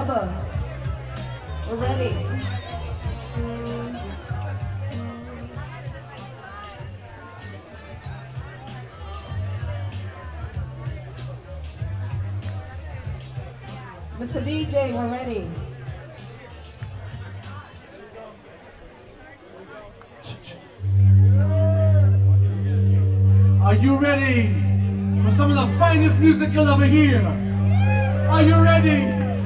Feb. We're ready. Mr. DJ, we're ready. Are you ready for some of the finest music you'll ever hear? Are you ready?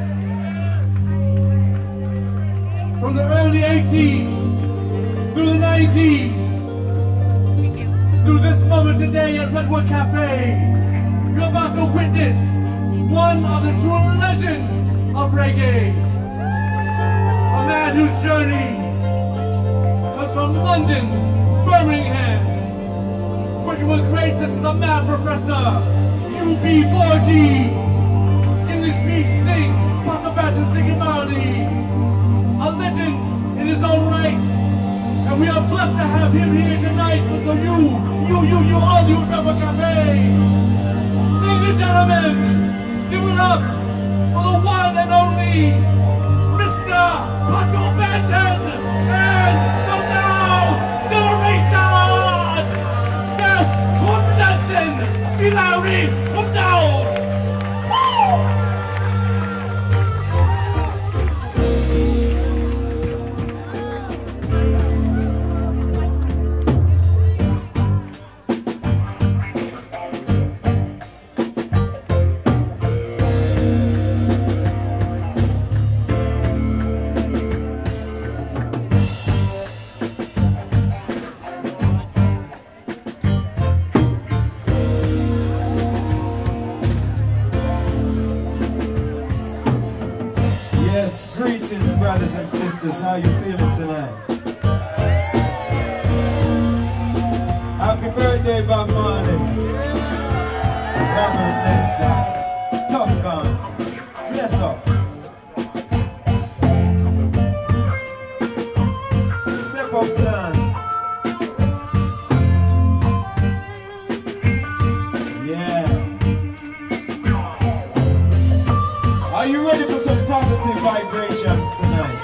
From the early 80s, through the 90s, through this moment today at Redwood Cafe, you're about to witness one of the true legends of reggae. A man whose journey comes from London, Birmingham, working with greats such as the Mad Professor, UB40, English Beat Sting, Pato Banton singing Marley, a legend in his own right. And we are blessed to have him here tonight with all you at Redwood Cafe. Ladies and gentlemen, give it up for the one and only Mr. Pato Banton and the Now Generation! Yes, come dancing! Be loudy, come down! Woo! Greetings, brothers and sisters. How you feeling tonight? Happy birthday, Bob Marley. Robert Lester. Tough gun. Bless up. Step up, son. Yeah. Are you ready for some positive vibrations tonight?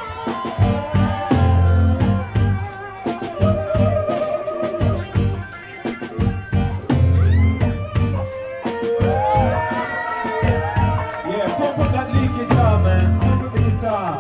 Yeah, pump up that lead guitar, man. Pump up the guitar.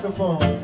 saxophone.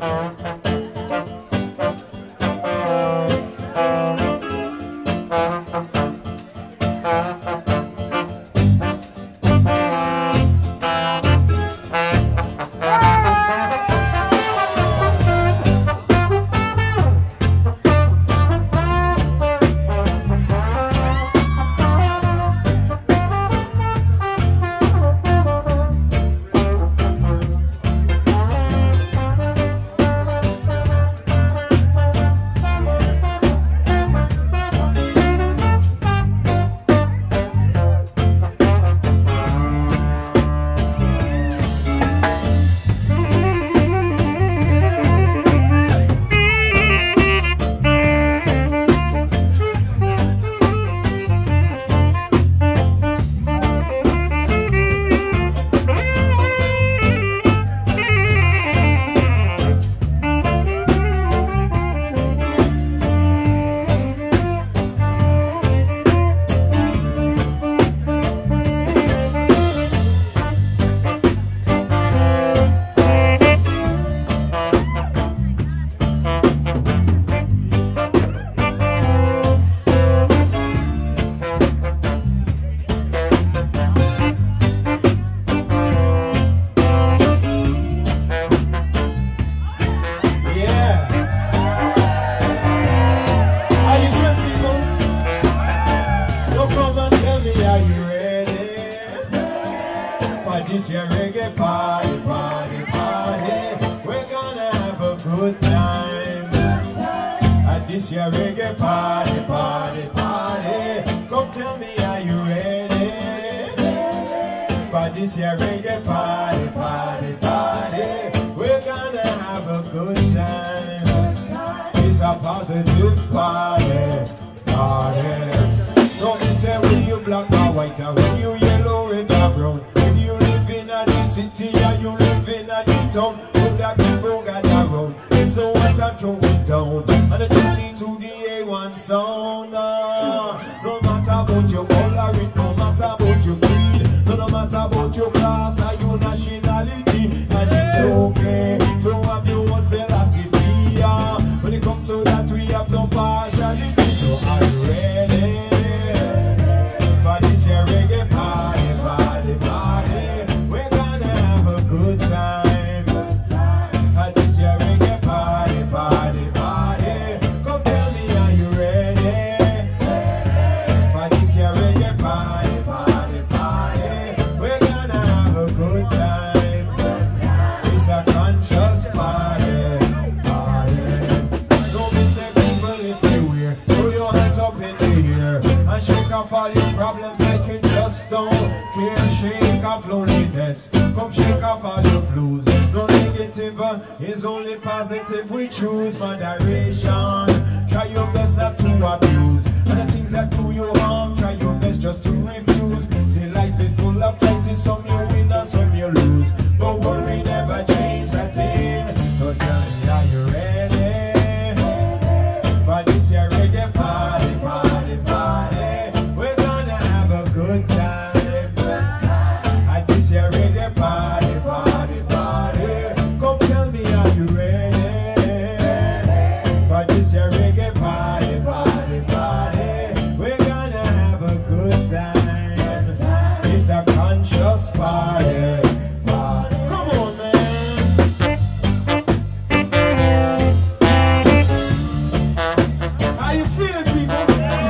This your reggae party, party, party. We're gonna have a good time. At this your reggae party, party, party. Come tell me, are you ready? For this your reggae party, party, party. We're gonna have a good time. It's a positive party, party. Don't be say when you black or white and when you yellow, red or brown. When you live in a city and you live in a town, all that people got around. It's so what I'm throwing down. And I turn into the A1 sound. No matter about your color, no matter about your creed, no matter about your class or your nationality. And it's okay to have your own philosophy. When it comes to that, we have no partiality. So are you ready? For this here reggae party, party, party. We're gonna have a good time. For this here reggae party, party, party. Come tell me, are you ready? For this here reggae party, party, party. We're gonna have a good time. It's a conscious party, party. Don't be say people if you wear. Throw your hands up in the air and shake off all your problems like you just don't care. Shake off loneliness, come shake off all your blues. No negative, is only positive. We choose moderation. Try your best not to abuse, and the things that do you harm, try your best just to refuse. See, life is full of choices, some you win and some you lose, but worry never change that thing. So tell me, are you ready? For this here reggae party, party, party. We're gonna have a good time. At this here reggae party, party, party. Come tell me, are you ready? For this here reggae party, party, party. We're gonna have a good time. It's a conscious party, party. Come on, man. How you feeling, people?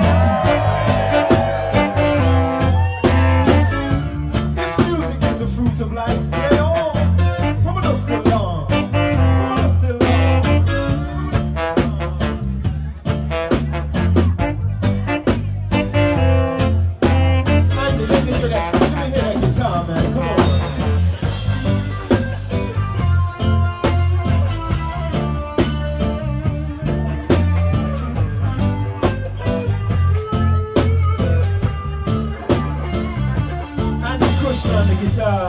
This music is a fruit of life. Yeah, oh, from us till long. From us till long. Andy, let me hear that guitar, man. Come on. Andy Kushner on the guitar.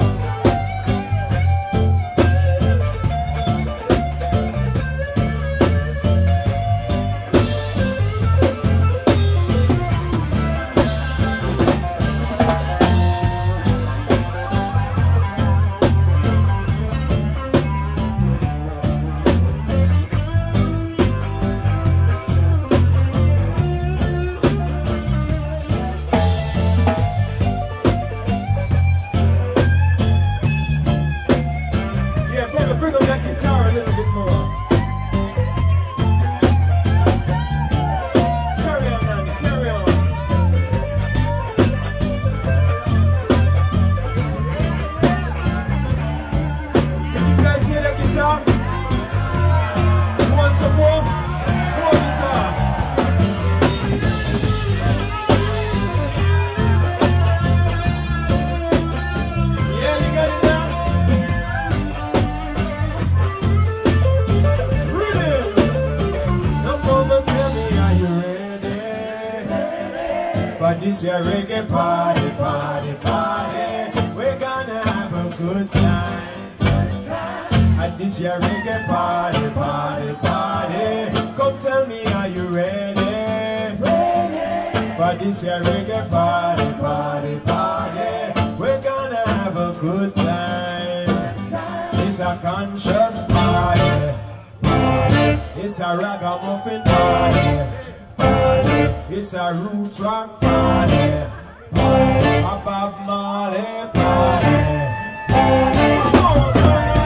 this year reggae party, party, party. We're gonna have a good time, good time. At this year reggae party, party, party. Come tell me, are you ready? Ready. For this year reggae party, party, party. We're gonna have a good time, good time. It's a conscious party, party. It's a ragamuffin party, party. It's a roots rock party, party. A Bob Marley party, party. Come on, baby.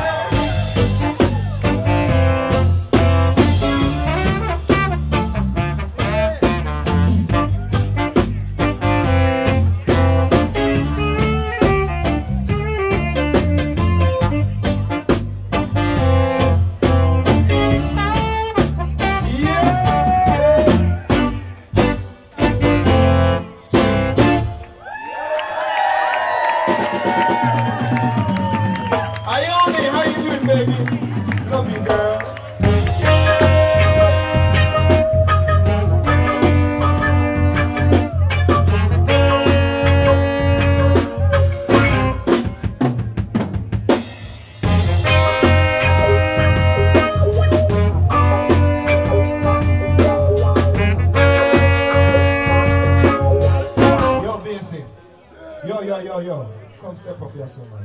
Yo, come step up here, son, man.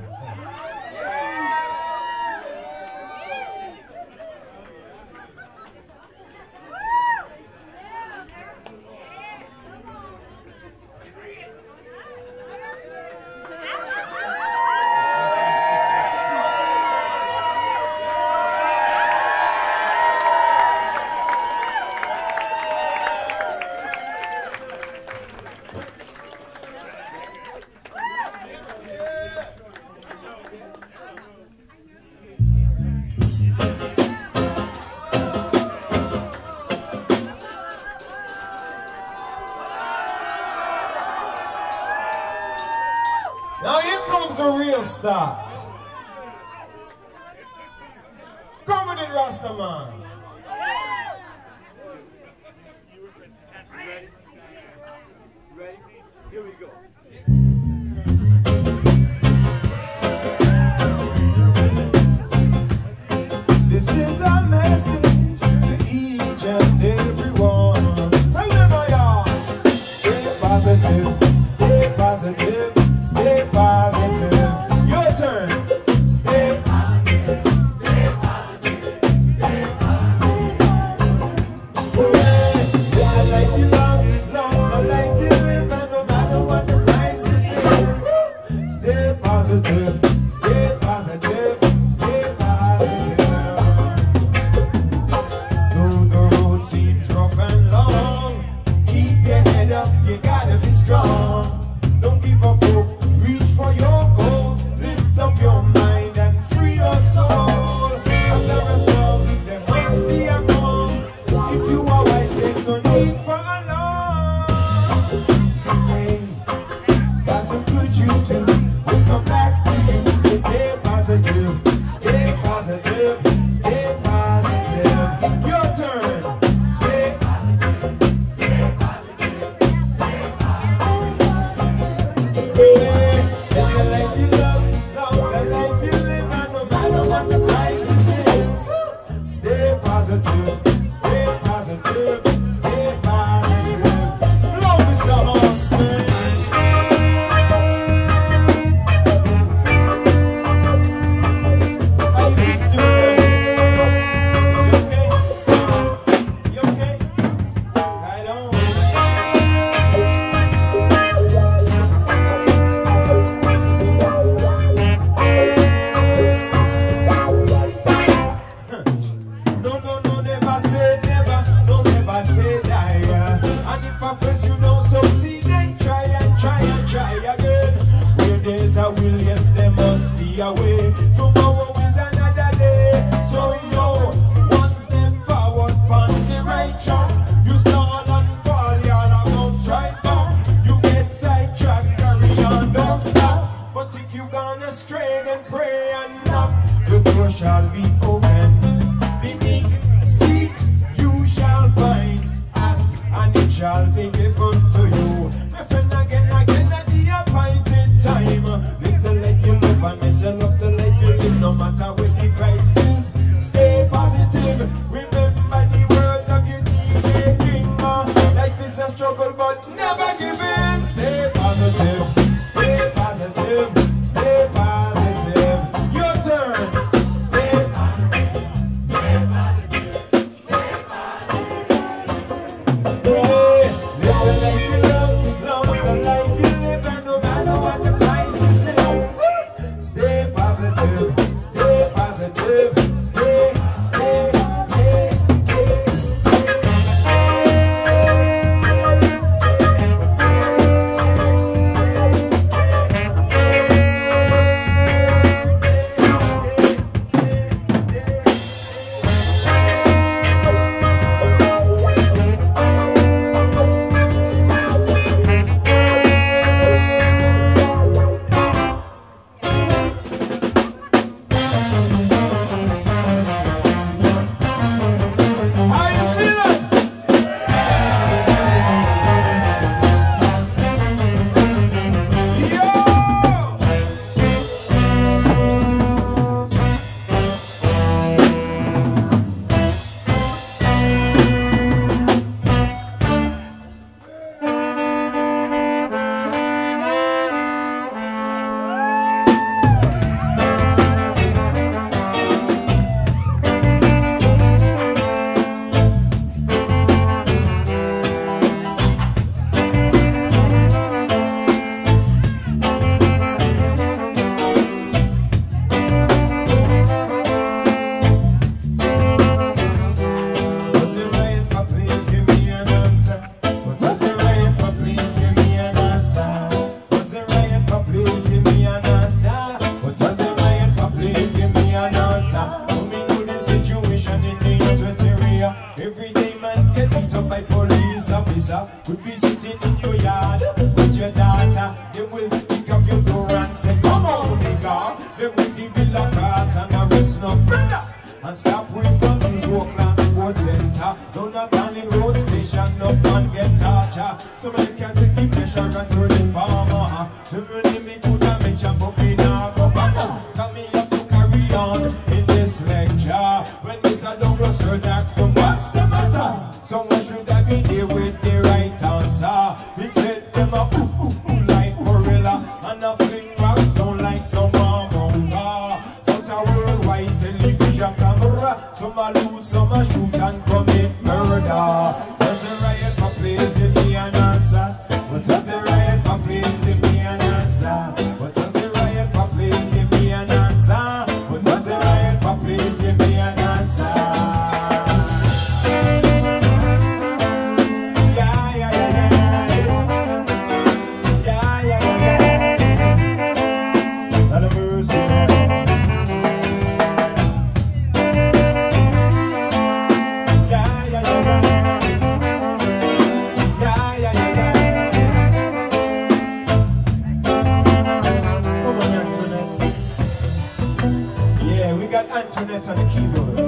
Now here comes the real start. Come with it, Rastaman. Ready? Here we go. This is a message to each and everyone. Tell them I are. Stay positive, stay positive. Stay positive. Your turn. Stay positive. Stay positive. Stay positive. Live the life you love the life you live, and no matter what the crisis is. Stay positive. Stay positive. Stay positive. Though the road seems rough and long, keep your head up. You gotta be strong. Don't give up hope. For your goals, lift up your mind and free your soul. Under a storm, there must be a calm. If you are wise, there's no need for alarm. Hey, got some good you do. We'll come back to you. So stay positive, stay positive, stay positive. Your turn. Stay positive, stay positive, stay positive. Yeah. Stay positive, stay positive, stay positive. Blow Mr. Hawksman. How you kids doing, baby? You okay? You okay? Right on. Remember the words of your DJ King. Life is a struggle, but never give in. Stay positive, stay positive, stay positive. Your turn. Stay positive, stay positive, stay positive. Yeah, live the life you love the life you live, and no matter what the crisis is, stay positive, stay positive, stay. Could be sitting in your yard with your daughter. They will pick up your door and say, come on, nigga. They will give you a class and arrest no brother. And stop away from these Oakland Sports Center. Don't not on in road station, no man get torture. So man can take the pressure and throw the farmer. So really me could have mentioned, but me now go back. Come me up to carry on in this lecture. When Mr. Douglas heard asked him, what's the matter? Someone should have been there with the right answer. He said them a like gorilla, and a fling rocks down like some monga. Put a worldwide television camera. Some a loot, some a shoot and commit murder. Does the riot for please give me an answer? What does the riot for please give me an answer? What does the riot for please give me an answer? What does the riot for please give me an answer? Antoinette on the keyboards.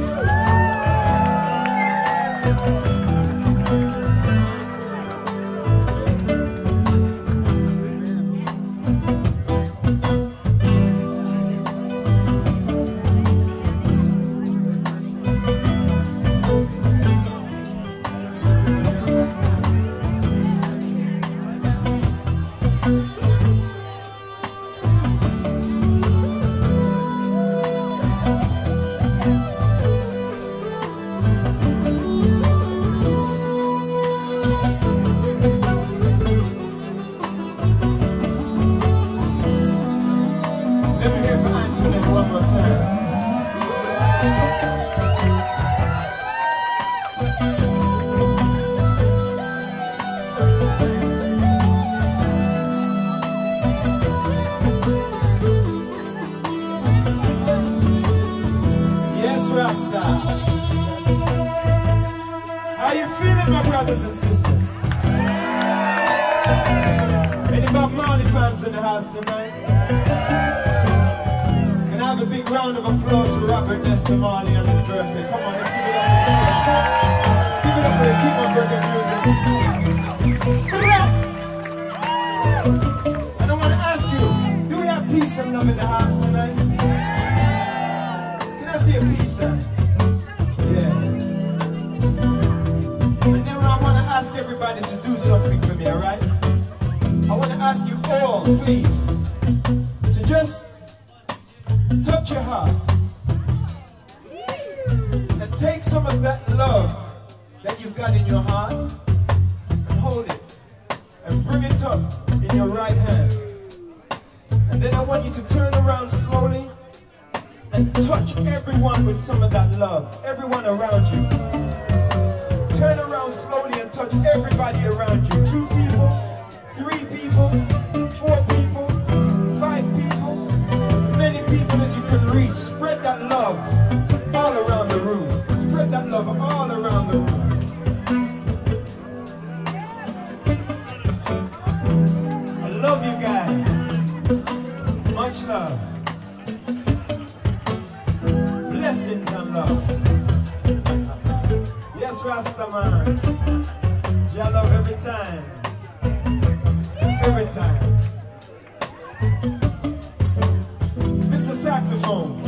How you feeling, my brothers and sisters? Any Bob Marley fans in the house tonight? Can I have a big round of applause for Robert Nesta Marley on his birthday? Come on, let's give it up. Let's give it up for the King of Reggae music. And I want to ask you, do we have peace and love in the house tonight? Can I see a peace sign? Yeah. please, to just touch your heart and take some of that love that you've got in your heart and hold it and bring it up in your right hand. And then I want you to turn around slowly and touch everyone with some of that love, everyone around you. Turn around slowly and touch everybody around you. 2 people, 3 people, 4 people, 5 people, as many people as you can reach. Spread that love all around the room. Spread that love all around the room. I love you guys. Much love. Blessings and love. Yes, Rastaman. Jah love every time. Every time. Mr. Saxophone.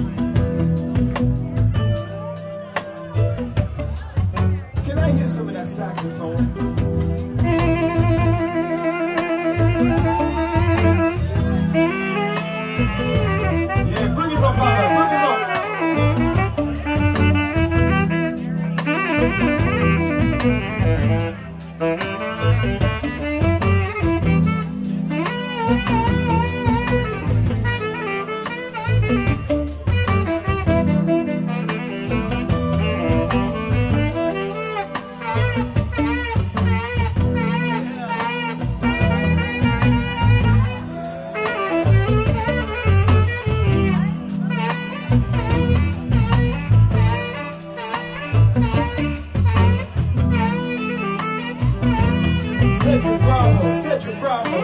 Can I hear some of that saxophone? Yeah, bring it up, Baba, bring it up. Cedric Bravo.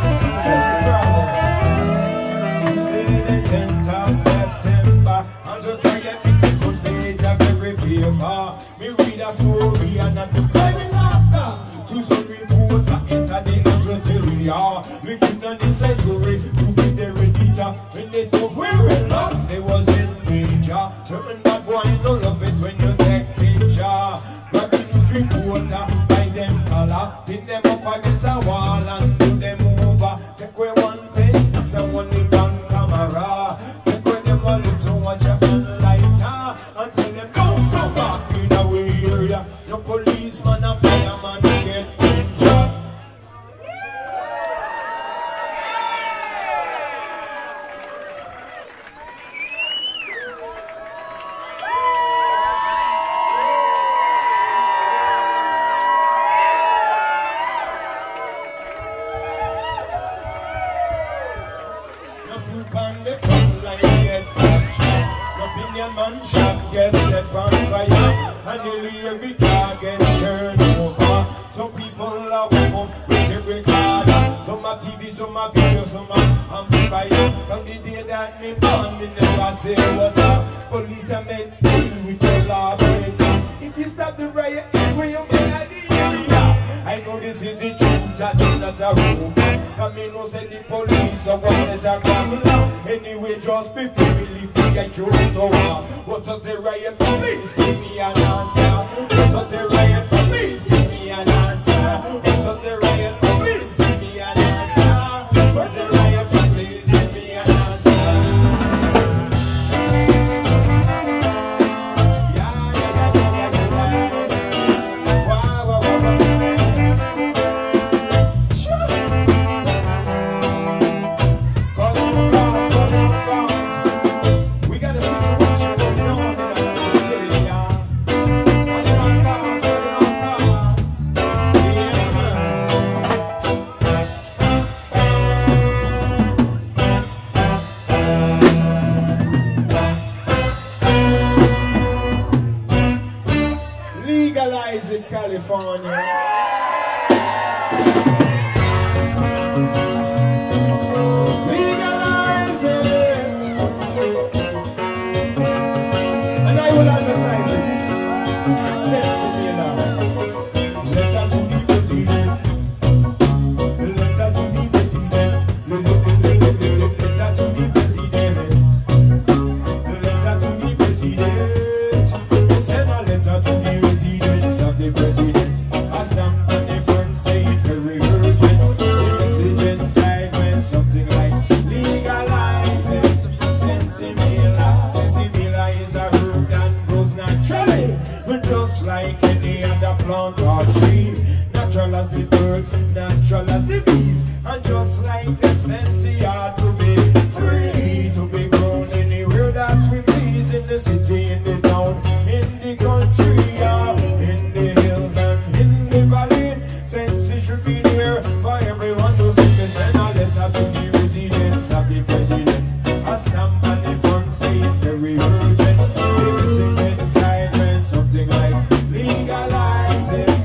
Tuesday the 10th of September, and so try to pick the front page of every paper. Me read a story and not to cry with laughter. To some reporter enter the interior, looking on this side story to be the editor. When they thought we're in love, they was in danger. Certain bad boy no love it when you take picture. Grab the news reporter by them color, pin them up against a wall and do them over. Take away one pen, tax and one in one camera. Take away them a little watch your hand lighter and tell them don't come back in our area. No policeman and fireman get injured. Man shot get set on fire, and nearly every car get turned over. Some people are welcome with a recorder. Some are TV, some are video, some are amplifier. From the day that me born, me never say what's up. Police are made deal with your law breaker. If you stop the riot, where you get at the area. I know this is the truth, I do not a rumor. Come in, no say the police or what's it a grammar. Anyway, just before we leave, we get you to war. What does the riot for? Please give me an answer. What does the riot for? Please give me an answer. What does the riot for? Please give me an answer. What's the riot for? Please give me an answer. Wow, wow, wow, sure. Call on fast. We got a situation going on in our city, Legalize it, California. Legalize it, and I will advertise it. Sensible. Letter to the president. Letter to the president. Letter to the president. Letter to the president. Send a letter to the residents of the president. A stamp on the front saying very urgent. The message inside when something just like any other plant or tree. Natural as the birds, natural as the bees, and just like them sense we are to be free, to be grown anywhere that we please, in the city, in the town, in the country, in the hills and in the valley. Sense it should be there for everyone to see. Me send a letter to the residents of the president, a stamp on the front saying very urgent. The missing inside meant something like legalize it.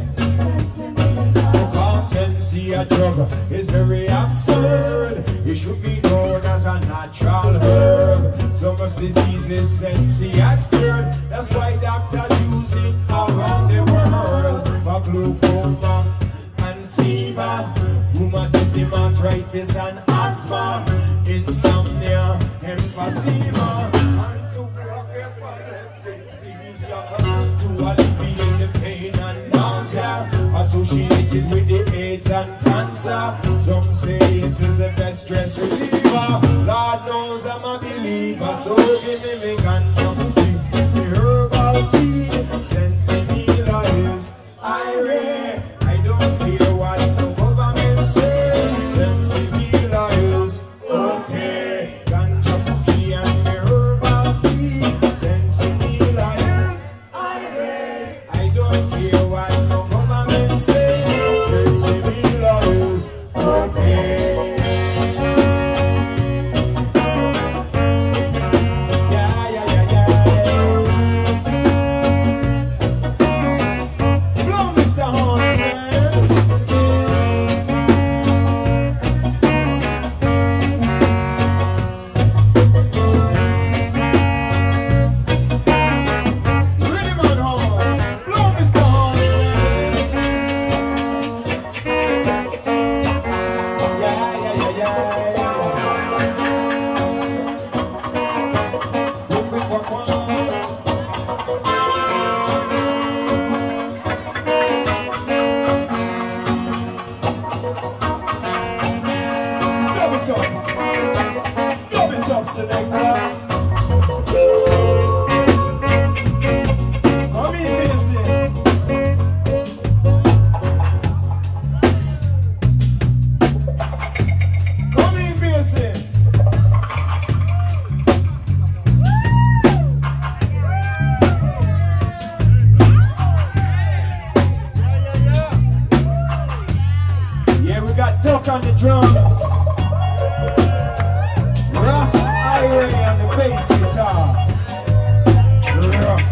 Sensi a drug is very absurd. It should be known as a natural herb. So much diseases Sensi has cured. That's why doctors use it around the world for glaucoma and fever, rheumatism, arthritis and asthma, insomnia, emphysema, and to block epileptic seizure, to alleviate the pain and nausea associated with the AIDS and cancer. Some say it is the best stress reliever. Lord knows I'm a believer, so give me me ganja booty, the herbal tea. Sensi healer is irate. I don't care what no government says. Sensi healer is okay. Ganja booty and the herbal tea. Sensi healer is irate. I don't care what no government says. Sensi healer is okay. On the drums, Ross Irie on the bass guitar, rough.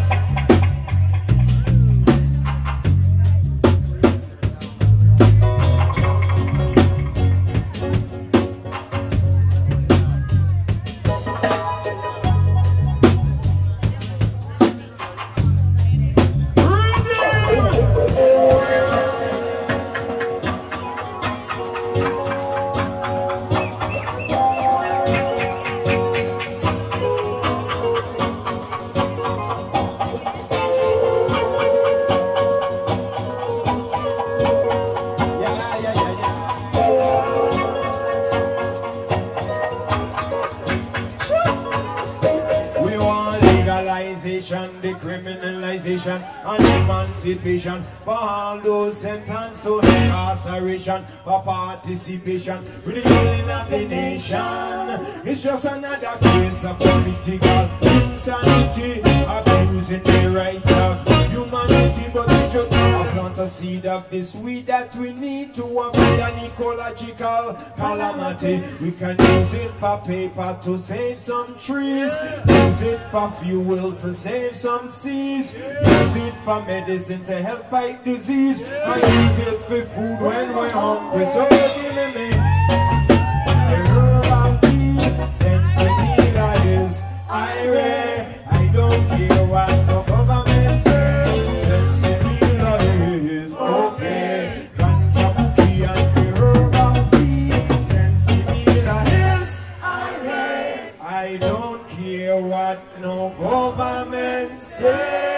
Decriminalization and emancipation for all those sentenced to incarceration for participation with the healing of the nation. It's just another case of political insanity, abusing the rights of humanity. But we should plant a seed of this weed that we need to avoid an ecological calamity. We can use it for paper to save some trees, use it for fuel to save some seas, use it for medicine to help fight disease, and use it for food when we're hungry. So give me the herbal tea. Sensi healer is irate. I don't care what the government says. Sensi healer is okay. Ganja bookie and the herbal tea. Sensi healer is irate. I don't care what no government says.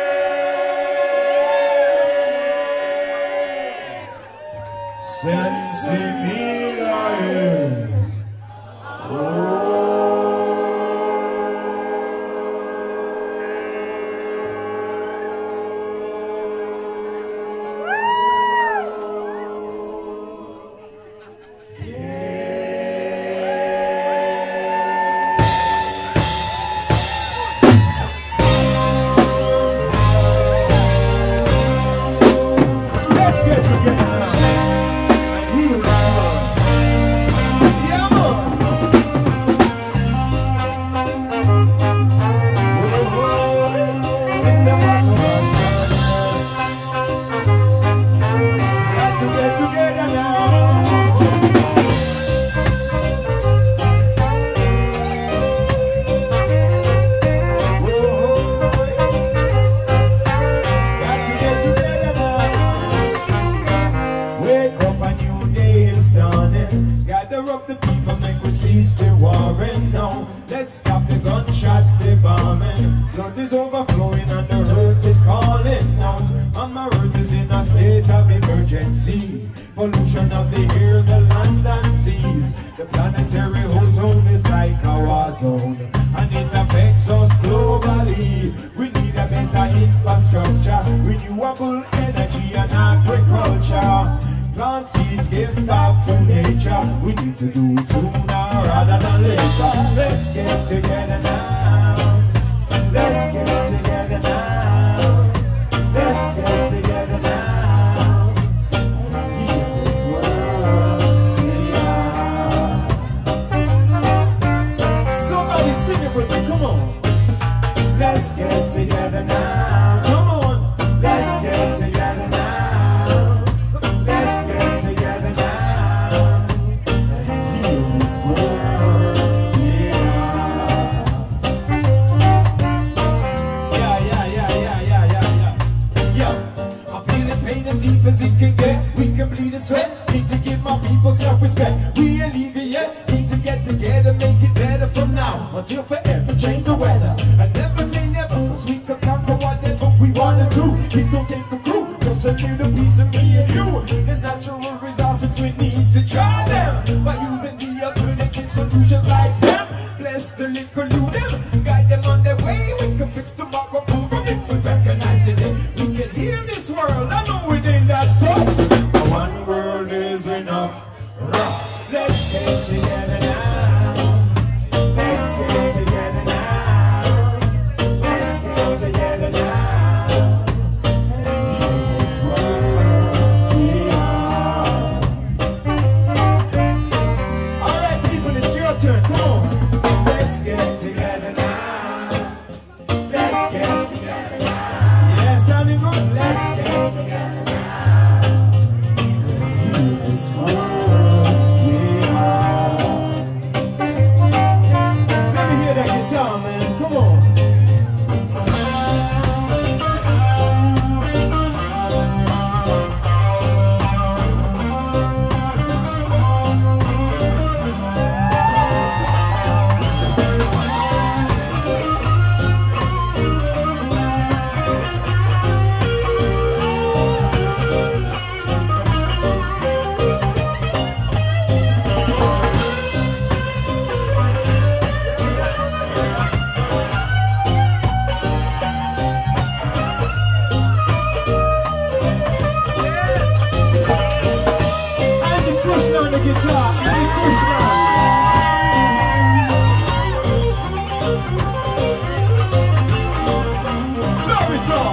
Sensi healer is cease the warring now. Let's stop the gunshots, the bombing. Blood is overflowing and the hurt is calling out. And my earth is in a state of emergency. Pollution of the air, the land and seas. The planetary ozone is like a war zone, and it affects us globally. We need a better infrastructure, renewable energy and agriculture. Plant seeds, give back to nature. We need to do it sooner rather than later. Let's get together now. Let's get together now. Let's get together now. Heal this world, yeah. Somebody sing it with me, come on. Let's get together now. Come on. Let's get together now. Deep as it can get, we can bleed and sweat. Need to give my people self-respect. We alleviate, need to get together, make it better from now until forever. Change the weather, and never say never, cause we can conquer whatever we wanna do. It don't take a crew, just a little piece of me and you. There's natural resources, we need to try them by using the alternative solutions like them. Bless the little you them, guide them on their way. We can fix tomorrow for them if we recognize today. We can heal this world, I know it ain't that tough. One world is enough. Let's get together now. Let's get together now. Let's get together now. Heal this world, yeah. Alright people, it's your turn, come on. Let's get together now. Let's get together now. Yeah, sounding good. Let's get together now. Heal this world, yeah. Let me hear that guitar, man. Come on. On the guitar, Andy Krishna. Love it all.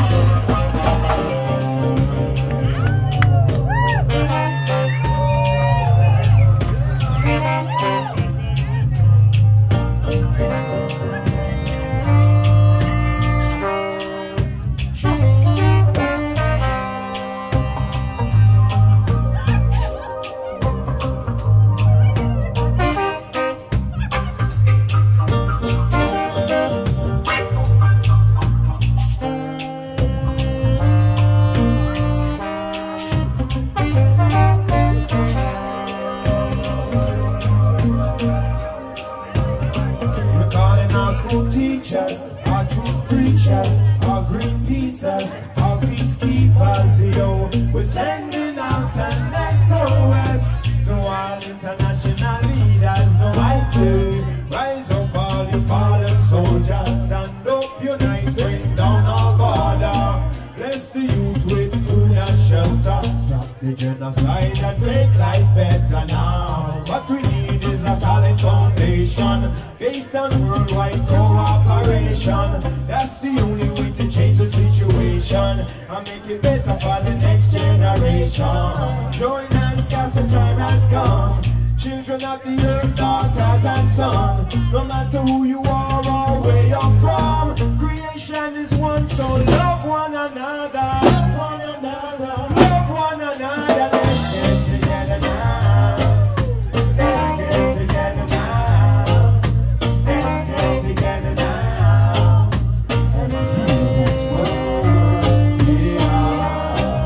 Teachers, our truth preachers, our green pieces, our peacekeepers, yo. We're sending out an SOS to all international leaders. No, I say, rise up all you fallen soldiers, stand up, unite, bring down our border. Bless the youth with food and shelter. Stop the genocide and make life better now. What we need is a solid foundation based on worldwide cooperation. That's the only way to change the situation and make it better for the next generation. Join hands, cause the time has come. Children of the earth, daughters and sons. No matter who you are or where you're from, creation is one, so love one another. Love one another. Love one another. Let's get together now. Let's get together now. Let's get together now. And heal this world, yeah.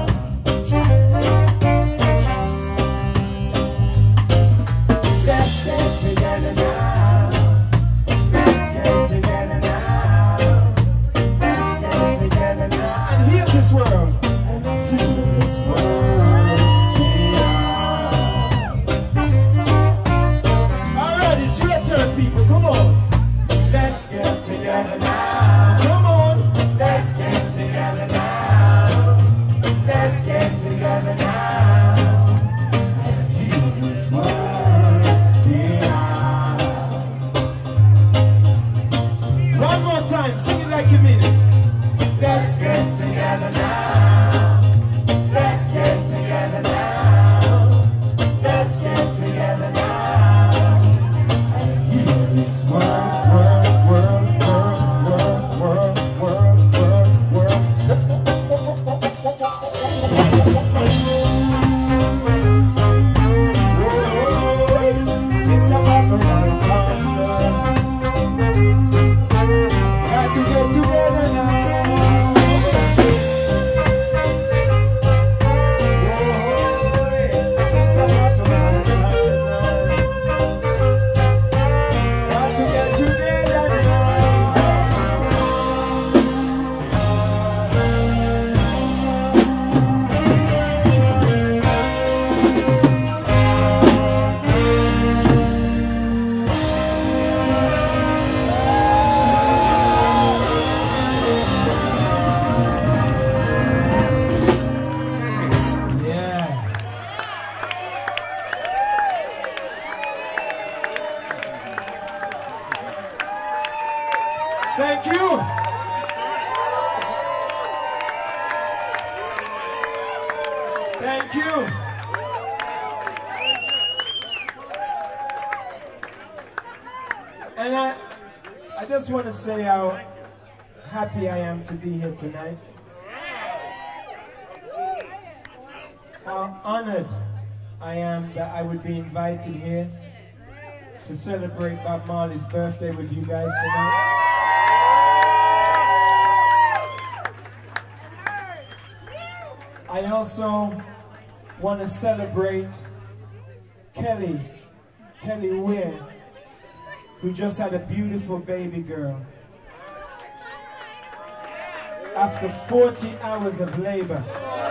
Let's get together. this world. Alright, it's your turn, people. Come on. Let's get together now. Come on. Let's get together now. Let's get together now. And heal this world. One more time, sing it like you mean it. Let's get together now. Let's get together now. Let's get together now. And heal this world, world, world, world, world, world, world, world, world. It's the Pato Banton. Got to get together now. Thank you. Thank you. And I just want to say how happy I am to be here tonight. How honored I am that I would be invited here to celebrate Bob Marley's birthday with you guys tonight. I also want to celebrate Kelly Weir, who just had a beautiful baby girl. After 40 hours of labor,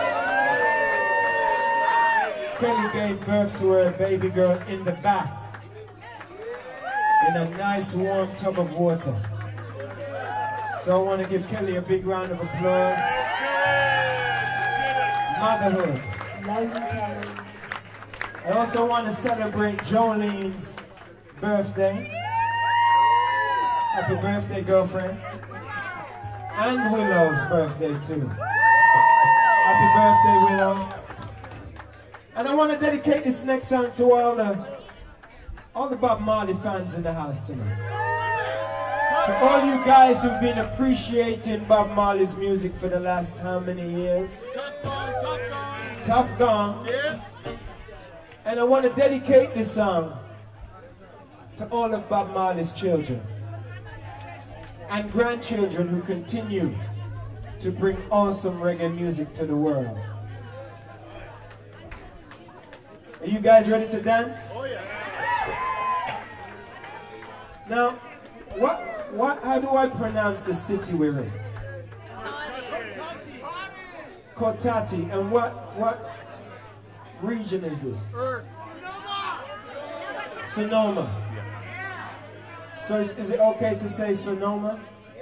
Kelly gave birth to her baby girl in the bath, in a nice warm tub of water. So I want to give Kelly a big round of applause. Motherhood. Love you, Kelly. I also want to celebrate Jolene's birthday. Happy birthday, girlfriend. And Willow's birthday too. Happy birthday, Willow. And I want to dedicate this next song to all the Bob Marley fans in the house tonight. To all you guys who've been appreciating Bob Marley's music for the last how many years? Tough Gone. Yeah. And I want to dedicate this song to all of Bob Marley's children and grandchildren who continue to bring awesome reggae music to the world. Are you guys ready to dance? Oh yeah. Now, how do I pronounce the city we're in? Cotati. And what region is this? Sonoma. So is it okay to say Sonoma?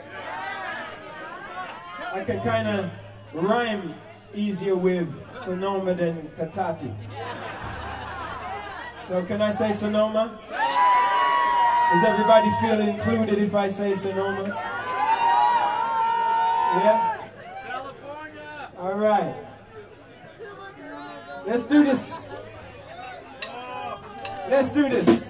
I can kind of rhyme easier with Sonoma than Cotati. So can I say Sonoma? Does everybody feel included if I say Sonoma? Yeah? All right. Let's do this. Let's do this.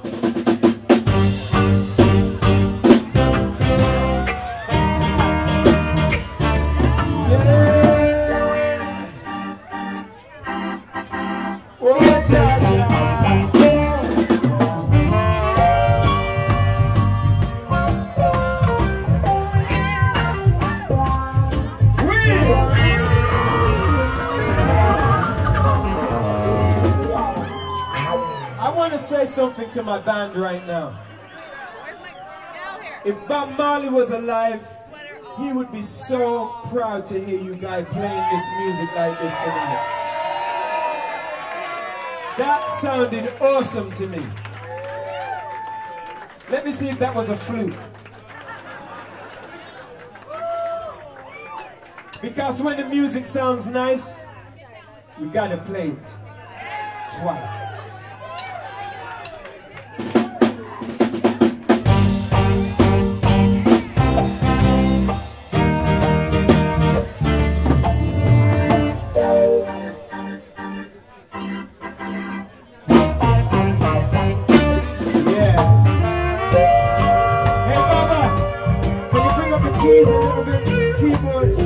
Something to my band right now. If Bob Marley was alive, He would be so proud to hear you guys playing this music like this tonight. That sounded awesome to me. Let me see if that was a fluke. Because when the music sounds nice, we gotta play it twice. Keys a little bit, keyboards.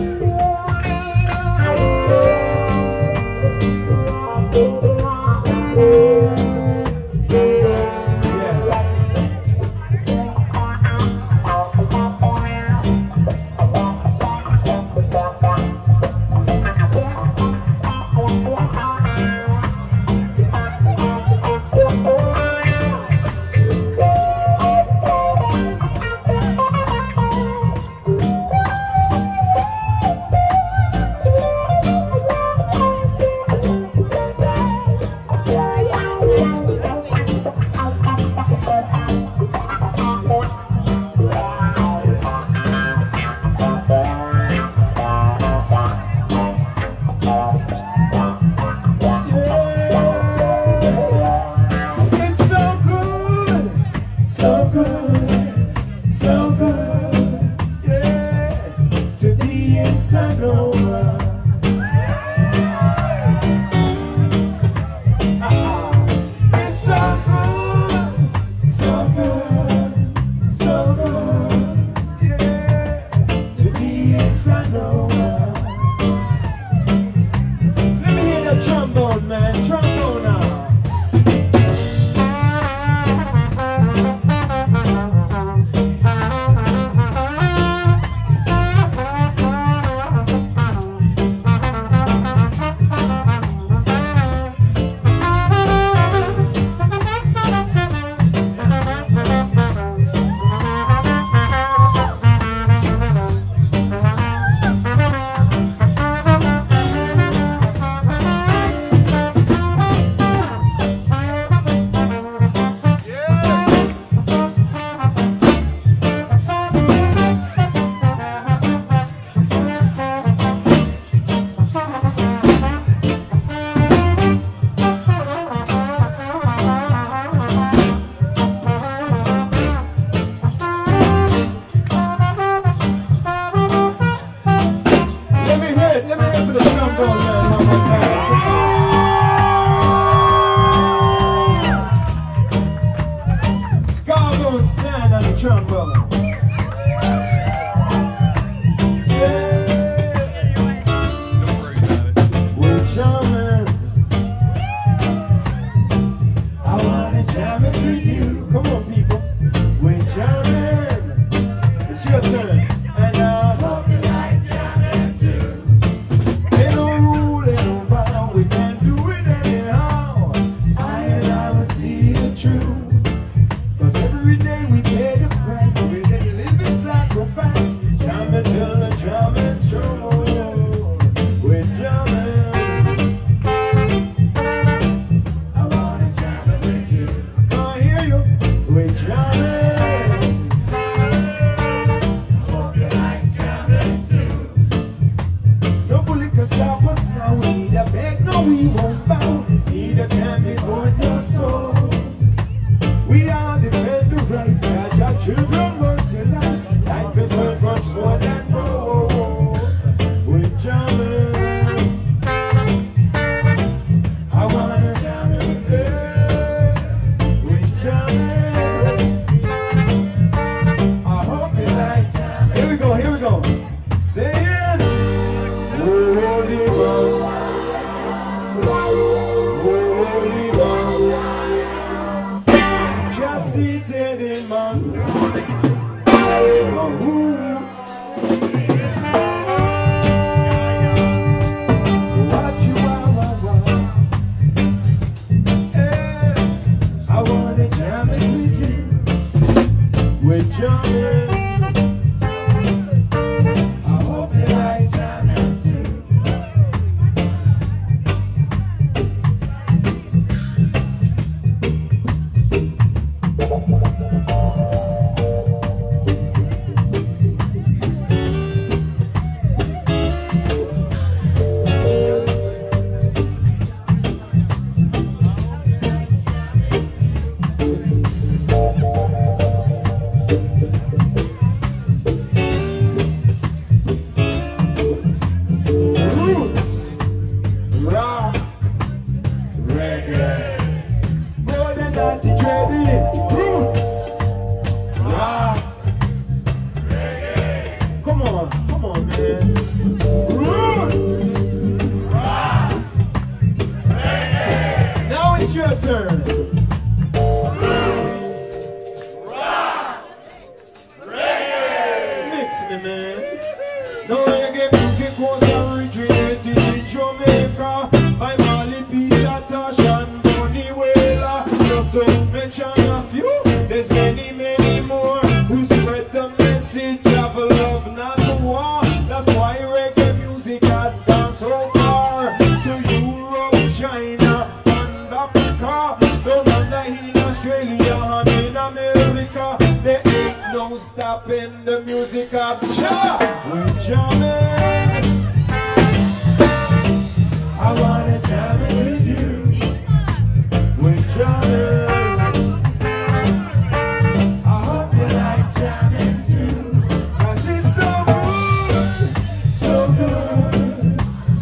Saying, holy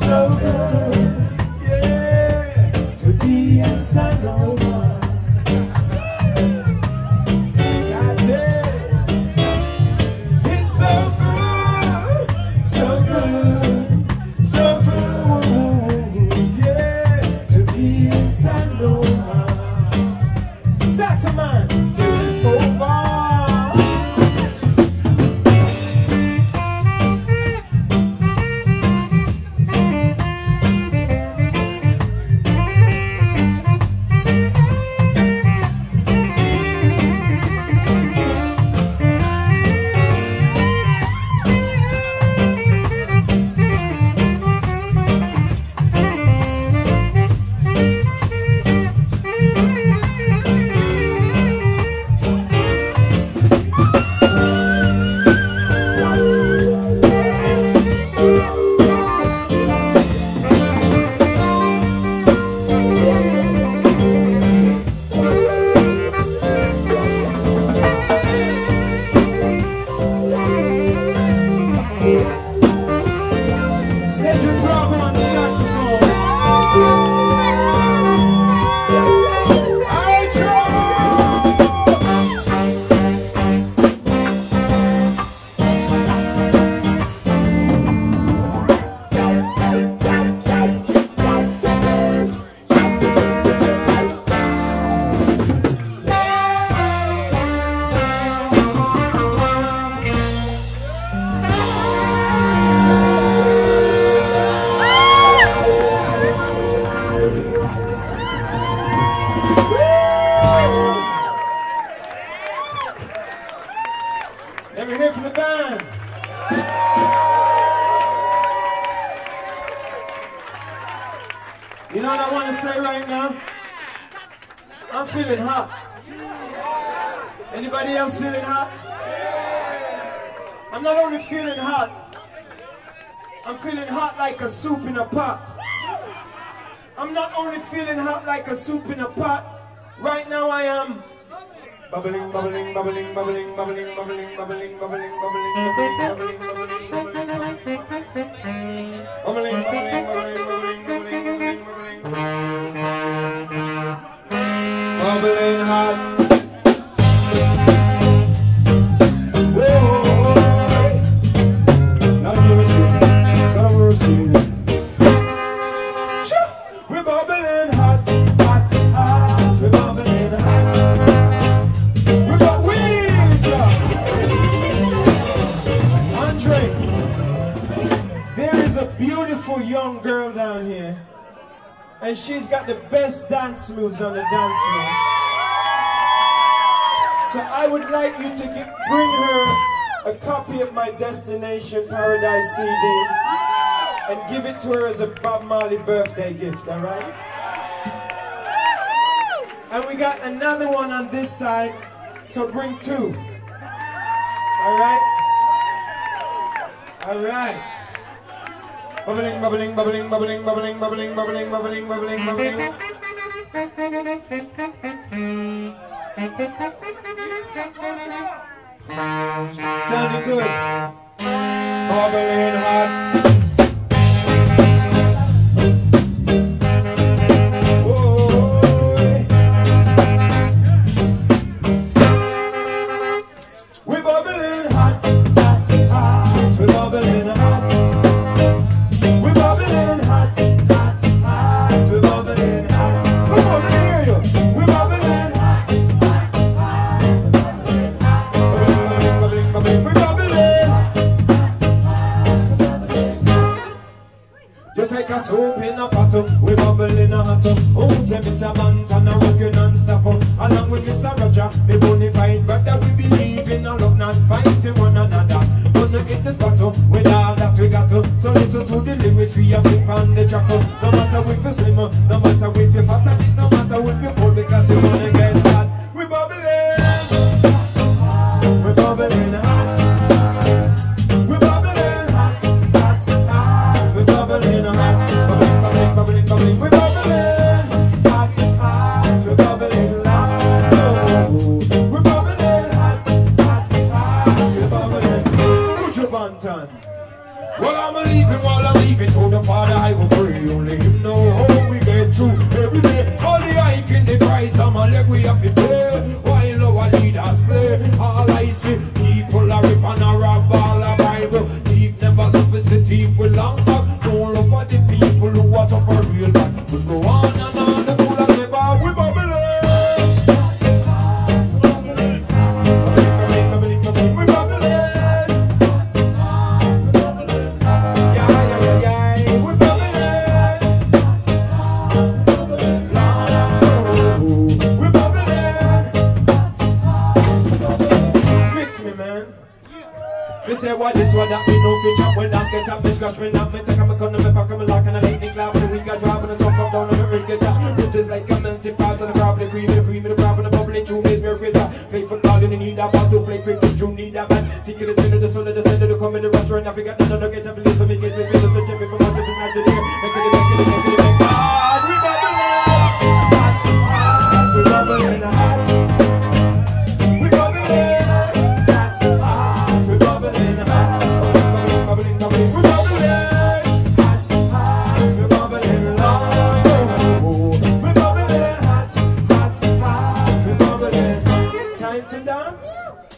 so good, yeah, to be inside the woman. It's so good, so good, so good, yeah, to be inside the woman. Saxophone, take over. Let me hear from the band. You know what I want to say right now? I'm feeling hot. Anybody else feeling hot? I'm not only feeling hot, I'm feeling hot like a soup in a pot. I'm not only feeling hot like a soup in a pot. Right now I am bubbling, bubbling, bubbling, bubbling, bubbling, bubbling, bubbling, bubbling, bubbling, bubbling, bubbling, bubbling, bubbling, bubbling, bubbling, bubbling hot. We're bubbling hot, hot, hot. We're bubbling hot. We got wheels. Andre, there is a beautiful young girl down here, and she's got the best dance moves on the dance floor. So I would like you to bring her a copy of my Destination Paradise CD and give it to her as a Bob Marley birthday gift, all right? And we got another one on this side, so bring two. All right? All right. Bubbling, bubbling, bubbling, bubbling, bubbling, bubbling, bubbling, bubbling, bubbling, bubbling. Sounding good. Bubbling hot. We're bubbling hot, hot, hot. We're bubbling hot. We're bubbling hot, hot, hot. We're bubbling hot. Come on, let me hear you. We're bubbling hot, hot, hot. We're bubbling hot. Bubbling, bubbling, bubbling. We're bubbling hot, hot, hot. We're bubbling hot. Just like a soup in a pot, we bubbling hot. Oh, say Mr. Banton, I work you non-stop. Along with Mr. Roger, the bonafide brother, we believe in a love, not fighting one another. Gonna hit the spot with all that we got. So listen to the lyrics, we have flip on the track. No matter if you're slim, no matter if you're fat, no matter if you're cold, because you wanna get hot. We bubbling, we're bubbling hot. We're bubbling hot, hot, hot. We're bubbling hot, bubbling, bubbling, bubbling, bubbling. We're bubbling hot, hot. We're bubbling hot. Oh, we're bubbling hot, hot, hot. We're bubbling. Pato Banton. Well, I'm leaving while I'm leaving. Told the Father I will what this, what that, me no fit up. When dance get up, me scratch me knock, me take me corner, me fuck me lock, and I leave me clap. And the week I drop, and the sun come down, and the ring get up. It is like a melting pot, and the crop, the cream, the crop, and the bubbly tune makes me razor. Play football, you need a ball to play cricket, you need a bat. Take it to the soul of the center, to come in the restaurant, I forgot another get up, and live for me, get with me, to Jimmy, from my business, not to the make it, God, we bubbling, hot, we bubbling, hot. We bubbling, hot, we bubbling, hot. Bubbling, bubbling, we bubbling, hot, we bubbling, long. We bubbling, hot, we bubbling. Time to dance.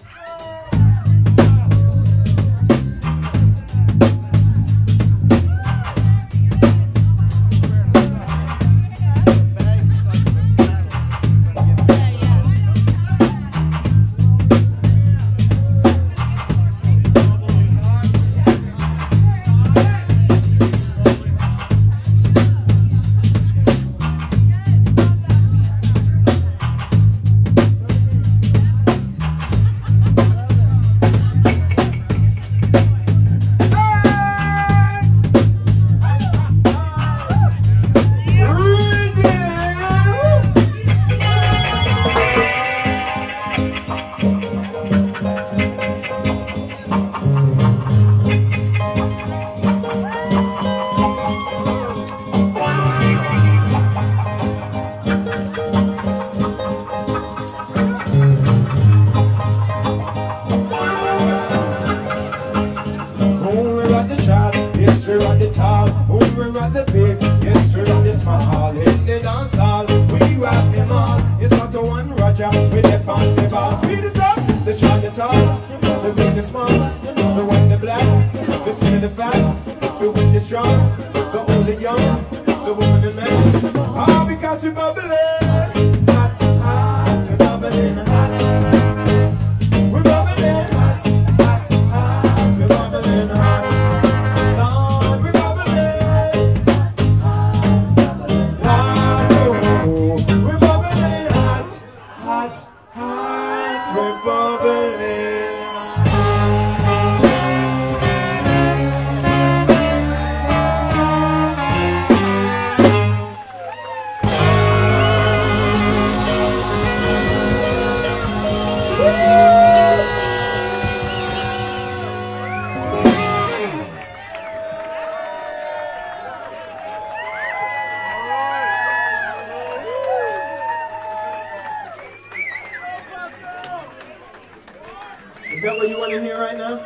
Is that what you want to hear right now?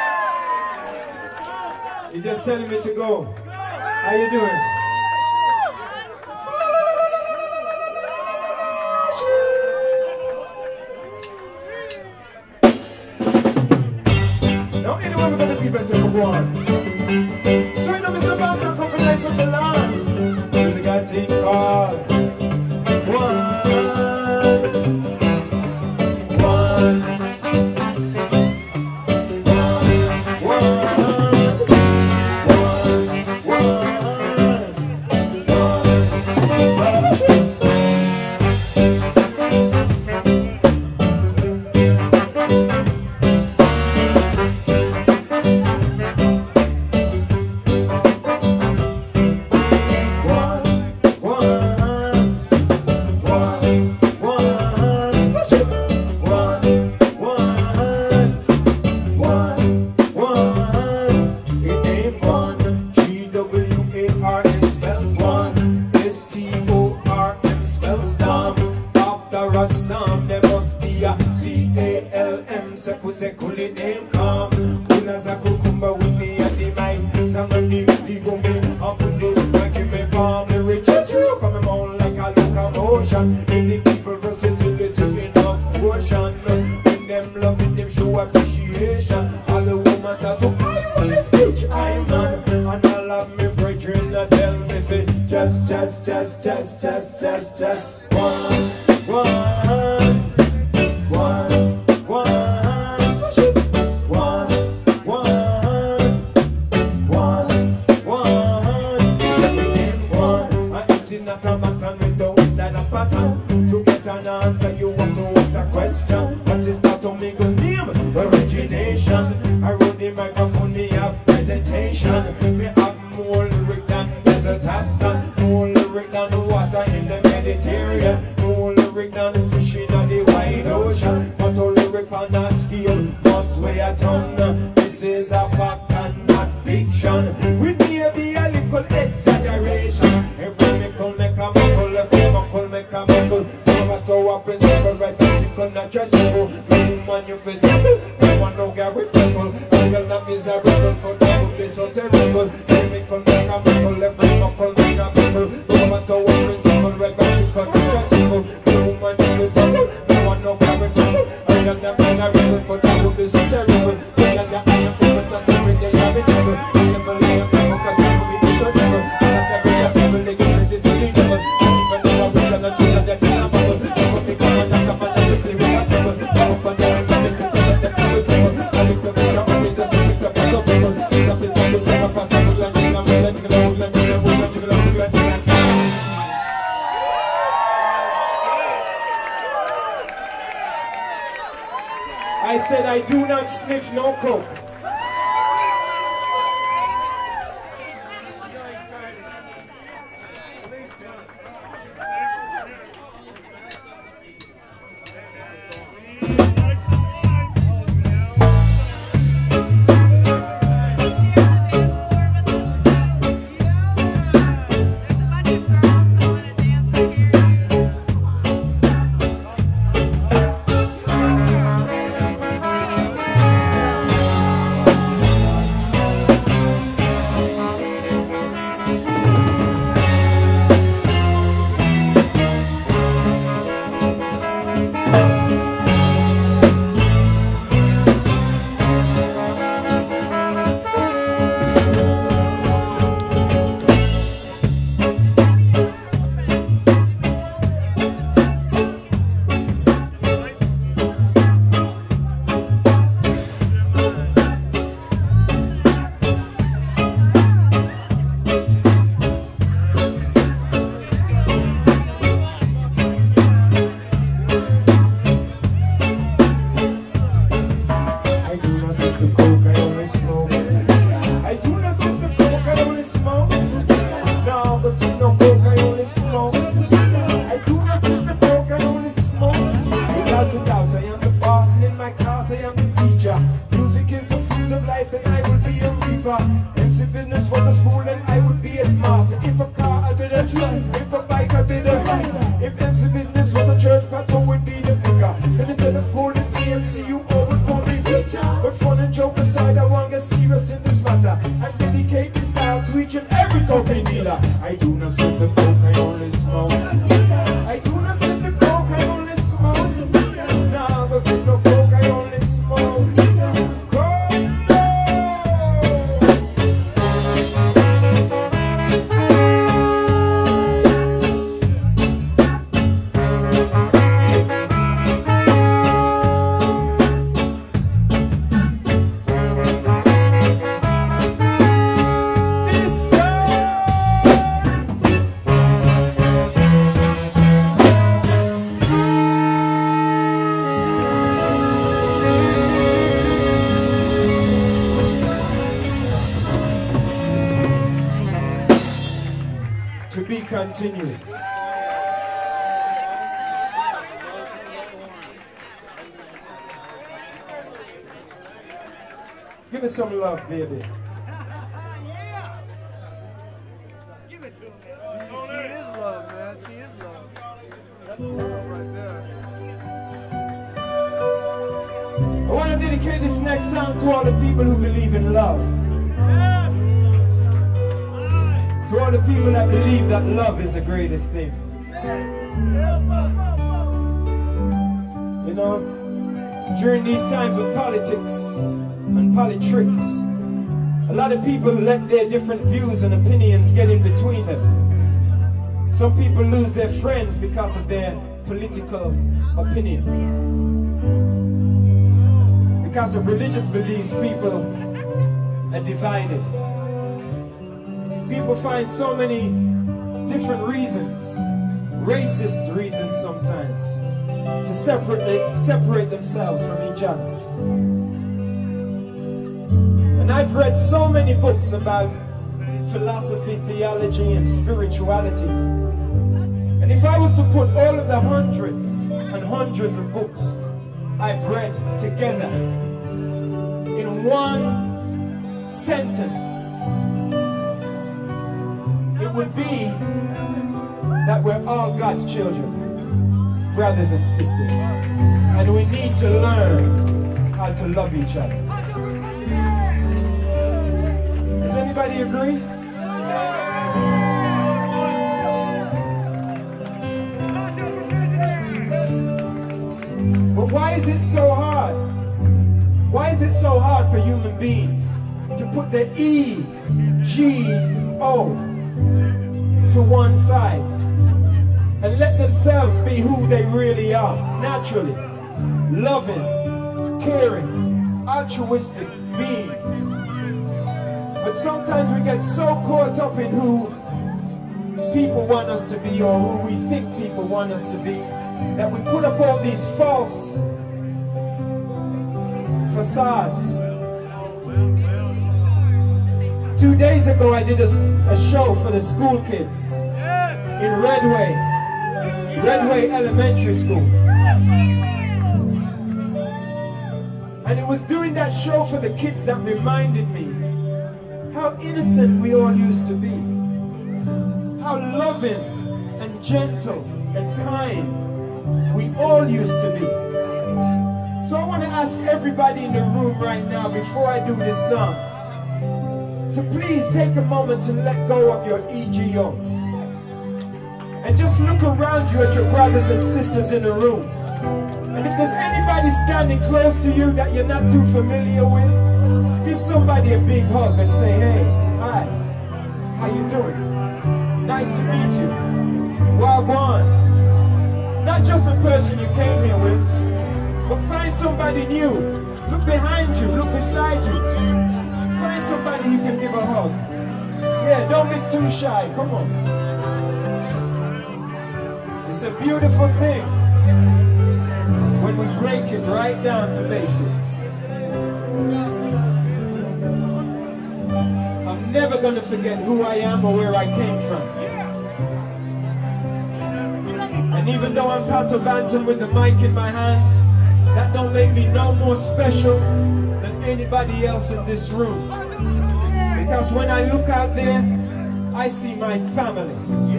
You're just telling me to go. How you doing? Now anyway, we're going to be better to go on. So you know Mr. Banton come for nice of the land. There's a guy thing called One. Just one. Caribbean. No lyric done fishing on the wide ocean. But a lyric on a scale must weigh a ton. This is a fact and not fiction. We may be a little exaggeration. Every mickle make a muckle, every muckle make a muckle. No matter what principle, right, bicycle, not dressable. No woman you physical, no one no guy with freckle. A girl not miserable, for that would be so terrible. Every mickle make a muckle, every muckle make a muckle. No matter what principle, right, bicycle, not dressable. No woman you physical, no one no guy with freckle. A girl not miserable, for that would be so terrible. So girl, your eye and people touch the ring, they have a circle. You never lay a people, cause you will be so devil. And not every job people, they give credit to the devil. And even though I wish I'm not true, that is a bubble. Never me come on, that's a man that you play with, that's trouble. I hope I'm down, but they can tell them they're not trouble. I live the picture, only just a mix up of trouble. It's something that you come across, I'm woodland, jiggle, woodland, jiggle, woodland, jiggle, woodland, jiggle, woodland, jiggle. I said I do not sniff no coke. Continue. Give me some love, baby. Yeah. Give it to him, man. She is love, man. She is love. That's love right there. I want to dedicate this next song to all the people who believe in love. To all the people that believe that love is the greatest thing. You know, during these times of politics and politricks, a lot of people let their different views and opinions get in between them. Some people lose their friends because of their political opinion. Because of religious beliefs, people are divided. People find so many different reasons, racist reasons sometimes, to separate themselves from each other. And I've read so many books about philosophy, theology, and spirituality. And And if I was to put all of the hundreds and hundreds of books I've read together in one sentence, it would be that we're all God's children, brothers and sisters, and we need to learn how to love each other. Does anybody agree? But why is it so hard? Why is it so hard for human beings to put the E-G-O to one side and let themselves be who they really are, naturally, loving, caring, altruistic beings? But sometimes we get so caught up in who people want us to be or who we think people want us to be that we put up all these false facades. 2 days ago I did a show for the school kids in Redway Elementary School. And it was doing that show for the kids that reminded me how innocent we all used to be, how loving and gentle and kind we all used to be. So I want to ask everybody in the room right now, before I do this song, to please take a moment to let go of your EGO and just look around you at your brothers and sisters in the room. And if there's anybody standing close to you that you're not too familiar with, give somebody a big hug and say, hey, hi, how you doing? Nice to meet you. Wagwan. Not just the person you came here with, but find somebody new. Look behind you, look beside you. Find somebody you can give a hug. Yeah, don't be too shy, come on. It's a beautiful thing when we break it right down to basics. I'm never going to forget who I am or where I came from. And even though I'm Pato Banton with the mic in my hand, that don't make me no more special than anybody else in this room. Because when I look out there, I see my family.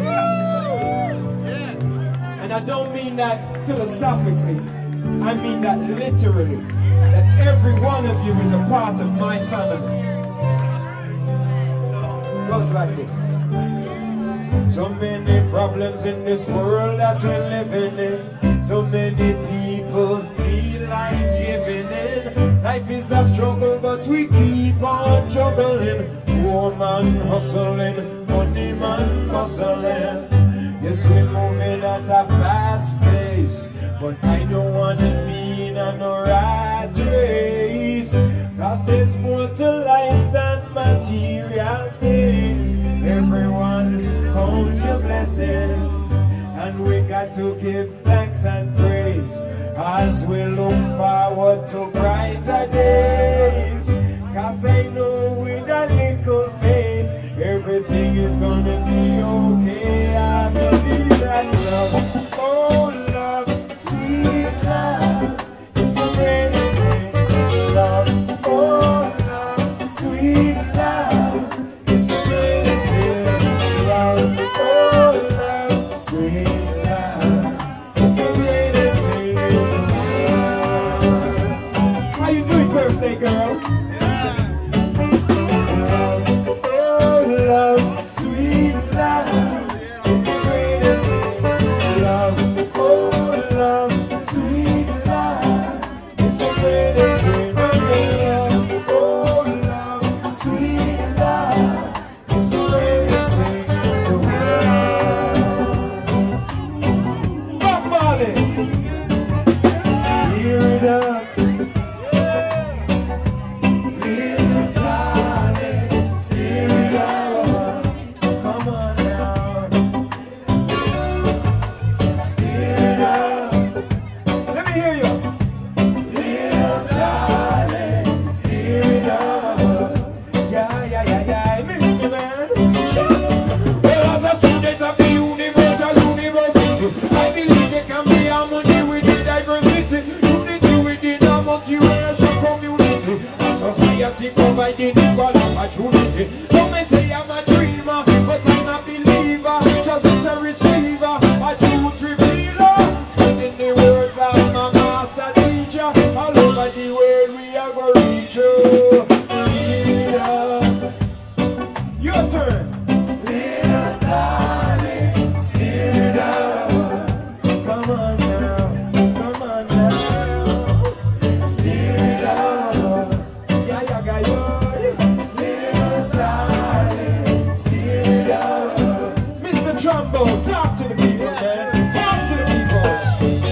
And I don't mean that philosophically, I mean that literally, that every one of you is a part of my family. It goes like this. So many problems in this world that we're living in. So many people feel like giving in. Life is a struggle, but we keep on juggling. Poor man hustling, money man hustling. Yes, we're moving at a fast pace, but I don't wanna be in a rat race. Cause there's more to life than material things. Everyone count your blessings, and we got to give thanks and praise as we look forward to brighter days. Cause I know with a little faith everything is gonna be okay. I believe that love, oh love, sweet love, is the greatest thing. Love, oh love, sweet love, is the greatest thing. Love, oh love, sweet love, is the greatest thing. How you doing, birthday girl? Love, oh love, sweet love, Jumbo, talk to the people, man. Talk to the people.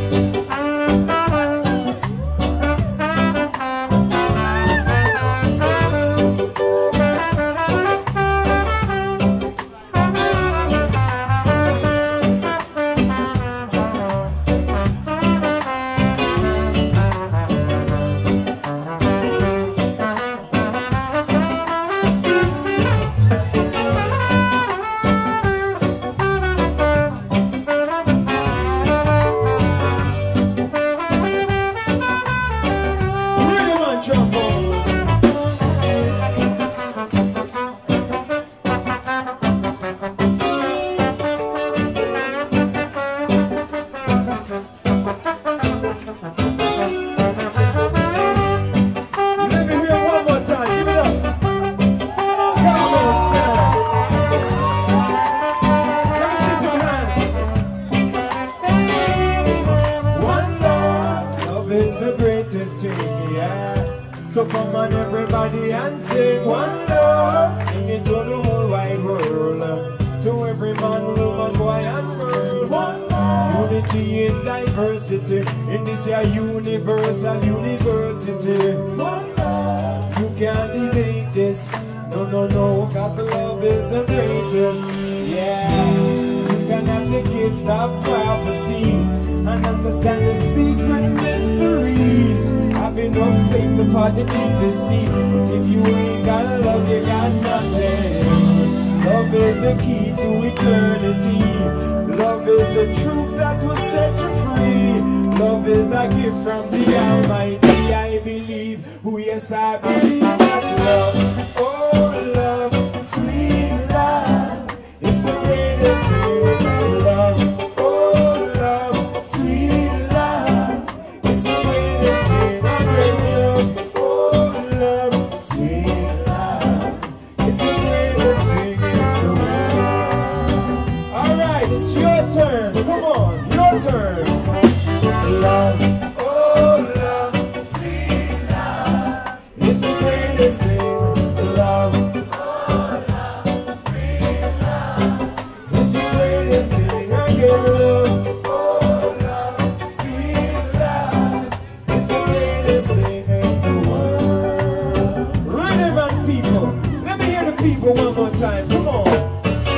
So come on everybody and sing one love. Sing it to the whole wide world. To every man, woman, boy and girl. One love. Unity in diversity. In this year universal university. One love. You can't debate this. No, no, no, cause love is the greatest. Yeah. You can have the gift of prophecy and understand the secret mysteries. Have enough faith to part the deepest sea. But if you ain't got love, you got nothing. Love is the key to eternity. Love is the truth that will set you free. Love is a gift from the Almighty. I believe, oh yes, I believe that love, oh love, sweet love, is the greatest thing. Love, oh love, sweet love, is the greatest thing. Love, oh love, sweet love, is the greatest thing in the world. Alright, it's your turn. Come on, your turn. Love, oh love, sweet love, it's the greatest thing. Love, oh love, sweet love, it's the greatest thing. I get love, oh love, sweet love, it's the greatest thing in the world. Redwood people, let me hear the people one more time. Come on.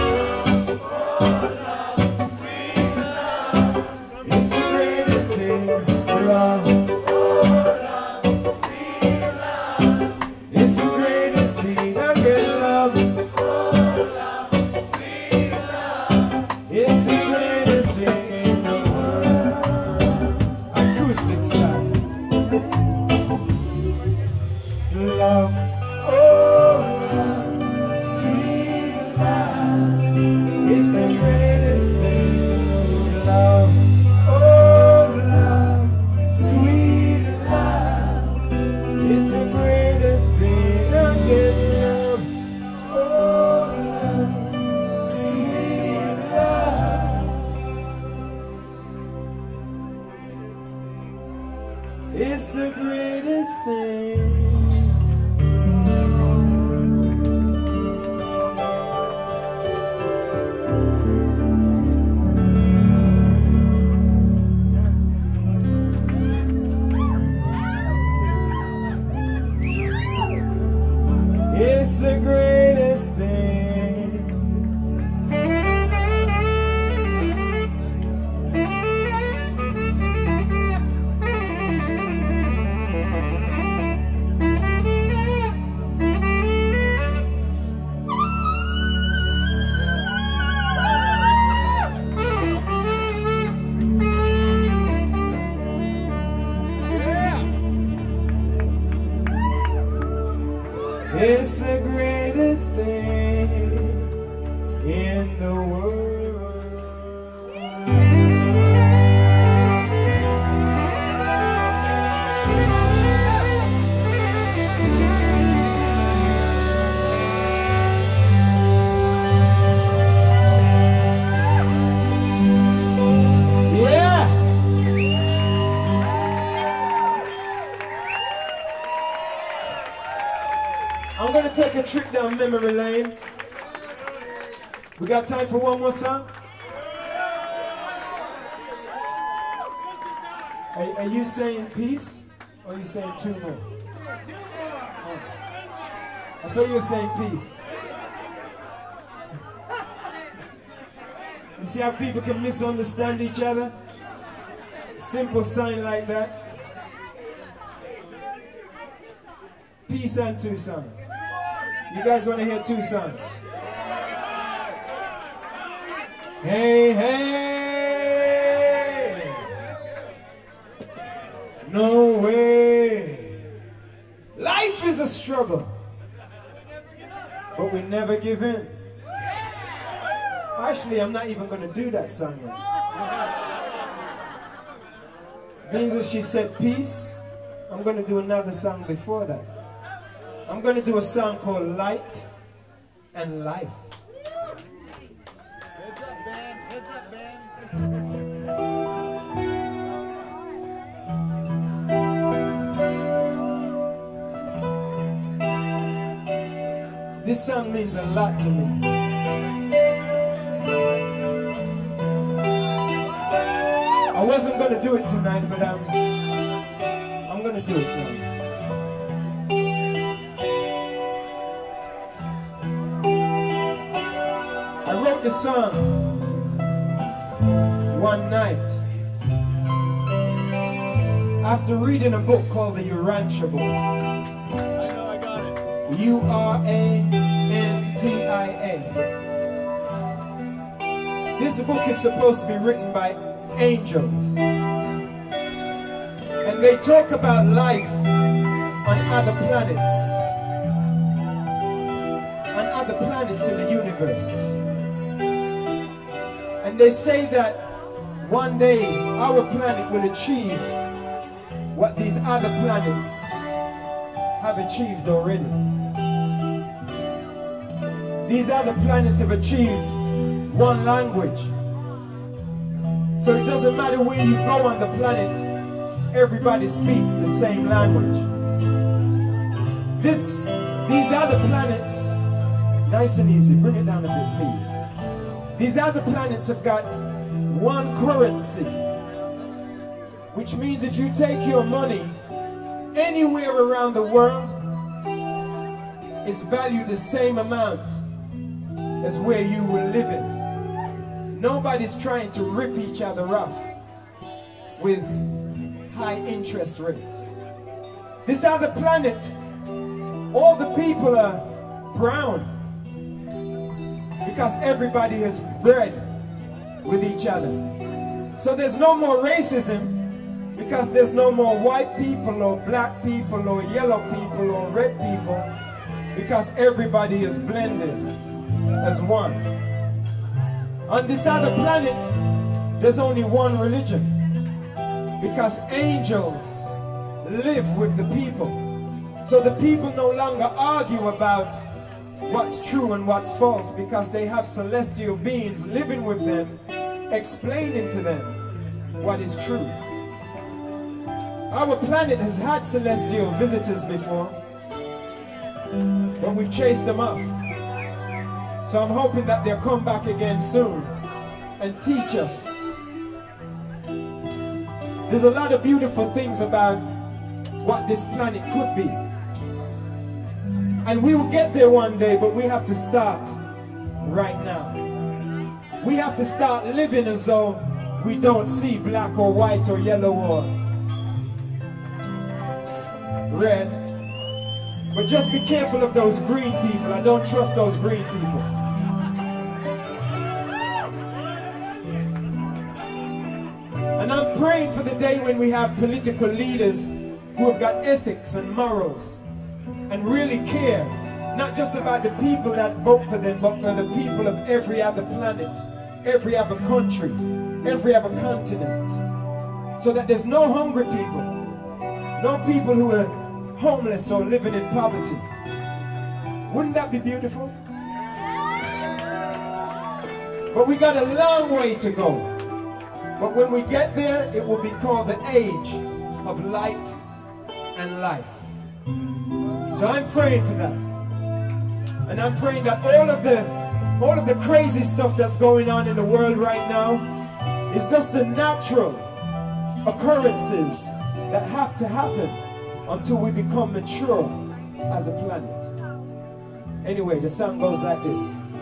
Love, oh love, sweet love, it's the greatest thing. I get love, oh love, sweet love, it's the greatest thing in the world. Acoustic style. Love, oh love, sweet love, it's the greatest thing. Love, oh love, sweet love, it's the greatest thing. I get love, oh love, sweet love, it's the greatest thing. It's the greatest thing. It's the greatest thing in the world. Yeah. I'm gonna take a trip down memory lane. We got time for one more song? Are you saying peace? Or are you saying two more? Oh. I thought you were saying peace. You see how people can misunderstand each other? Simple sign like that. Peace and two songs. You guys want to hear two songs? Hey, hey! No way! Life is a struggle, but we never give in. Actually, I'm not even going to do that song yet. Means that she said peace, I'm going to do another song before that. I'm going to do a song called Light and Life. Heads up, band. Heads up, band. This song means a lot to me. I wasn't going to do it tonight, but I'm going to do it now. I wrote the song one night after reading a book called the Urantia book. I know, I got it. Urantia. This book is supposed to be written by angels, and they talk about life on other planets in the universe, and they say that one day our planet will achieve what these other planets have achieved already. These other planets have achieved one language. So it doesn't matter where you go on the planet, everybody speaks the same language. These other planets, nice and easy, bring it down a bit, please. These other planets have got one currency, which means if you take your money anywhere around the world, it's valued the same amount as where you were living. Nobody's trying to rip each other off with high interest rates. This other planet, all the people are brown because everybody has bred with each other. So there's no more racism because there's no more white people or black people or yellow people or red people, because everybody is blended as one. On this other planet, there's only one religion, because angels live with the people. So the people no longer argue about what's true and what's false, because they have celestial beings living with them, explaining to them what is true. Our planet has had celestial visitors before, but we've chased them off. So I'm hoping that they'll come back again soon and teach us. There's a lot of beautiful things about what this planet could be. And we will get there one day, but we have to start right now. We have to start living as though we don't see black or white or yellow or red. But just be careful of those green people. I don't trust those green people. And I'm praying for the day when we have political leaders who have got ethics and morals and really care, not just about the people that vote for them, but for the people of every other planet, every other country, every other continent, so that there's no hungry people, no people who are homeless or living in poverty. Wouldn't that be beautiful? But we got a long way to go. But when we get there, it will be called the age of light and life. So I'm praying for that. And I'm praying that all of the all of the crazy stuff that's going on in the world right now is just the natural occurrences that have to happen until we become mature as a planet. Anyway, the song goes like this.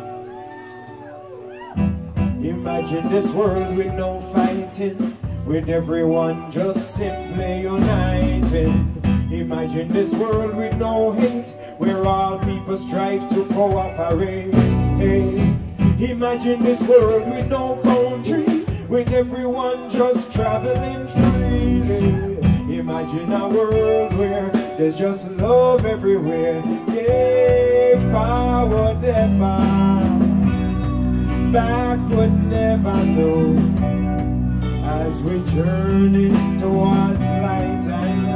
Imagine this world with no fighting, with everyone just simply united. Imagine this world with no hate, where all people strive to cooperate. Hey. Imagine this world with no boundary, with everyone just traveling freely. Imagine a world where there's just love everywhere. Yeah, forward ever, backward never know. As we journey towards light and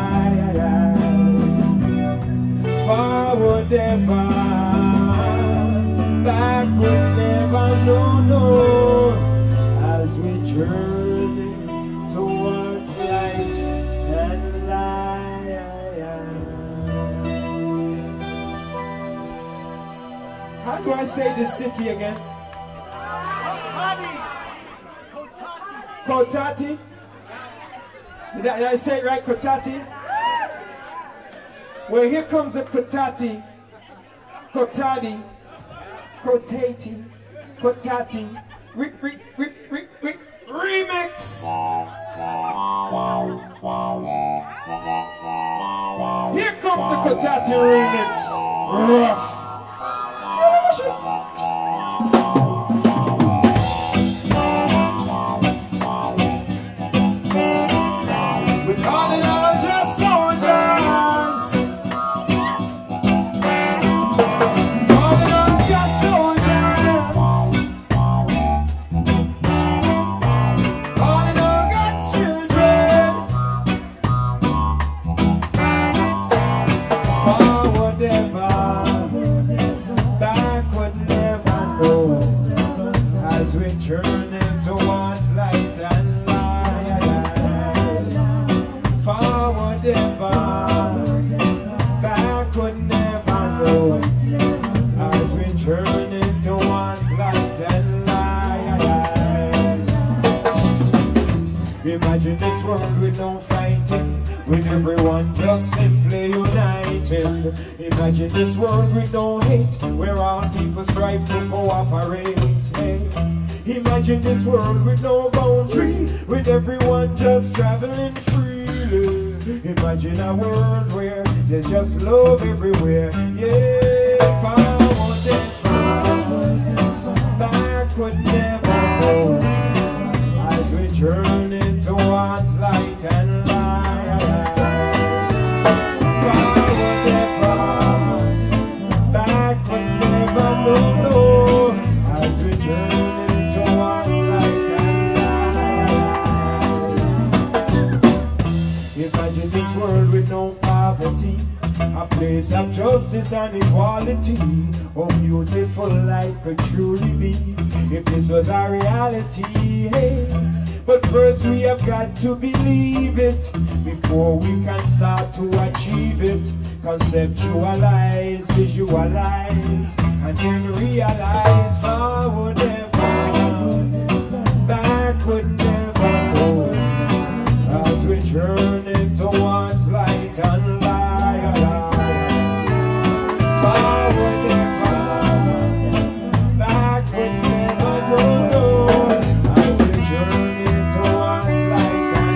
light, forward ever, backward never know. As we journey towards light and light. How do I say this city again? Cotati? Did I say it right, Cotati? Well, here comes a Cotati. Cotati. Cotati. Cotati. Remix! Here comes the Cotati remix. Rough. Imagine this world with no fighting, with everyone just simply united. Imagine this world with no hate, where all people strive to cooperate. Hey. Imagine this world with no boundary, with everyone just traveling freely. Imagine a world where there's just love everywhere. Yeah, forward ever, backward never go. As we journey towards light and light, forward ever, backward never know. As we journey towards light and light. Imagine this world with no poverty, a place of justice and equality. Oh, beautiful life could truly be if this was our reality. Hey. But first we have got to believe it before we can start to achieve it. Conceptualize, visualize, and then realize forward ever, backward never go. As we journey towards light and light, forward ever, backward never go. As we journey towards light and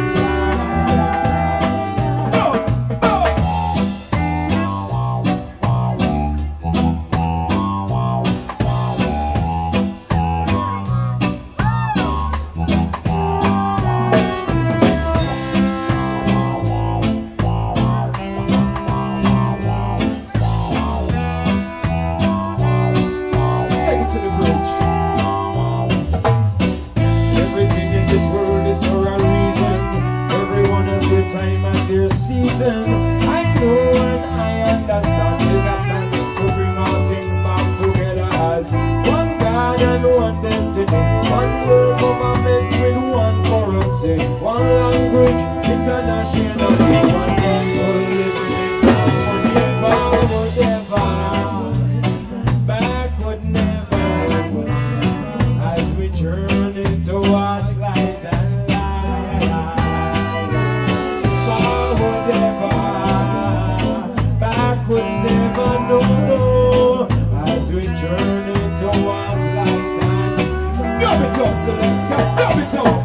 season. I know and I understand there's a plan to bring all things back together as one God and one destiny, one world government with one currency, one language, internationally, one people living forward ever, backward never. selector, dub it up.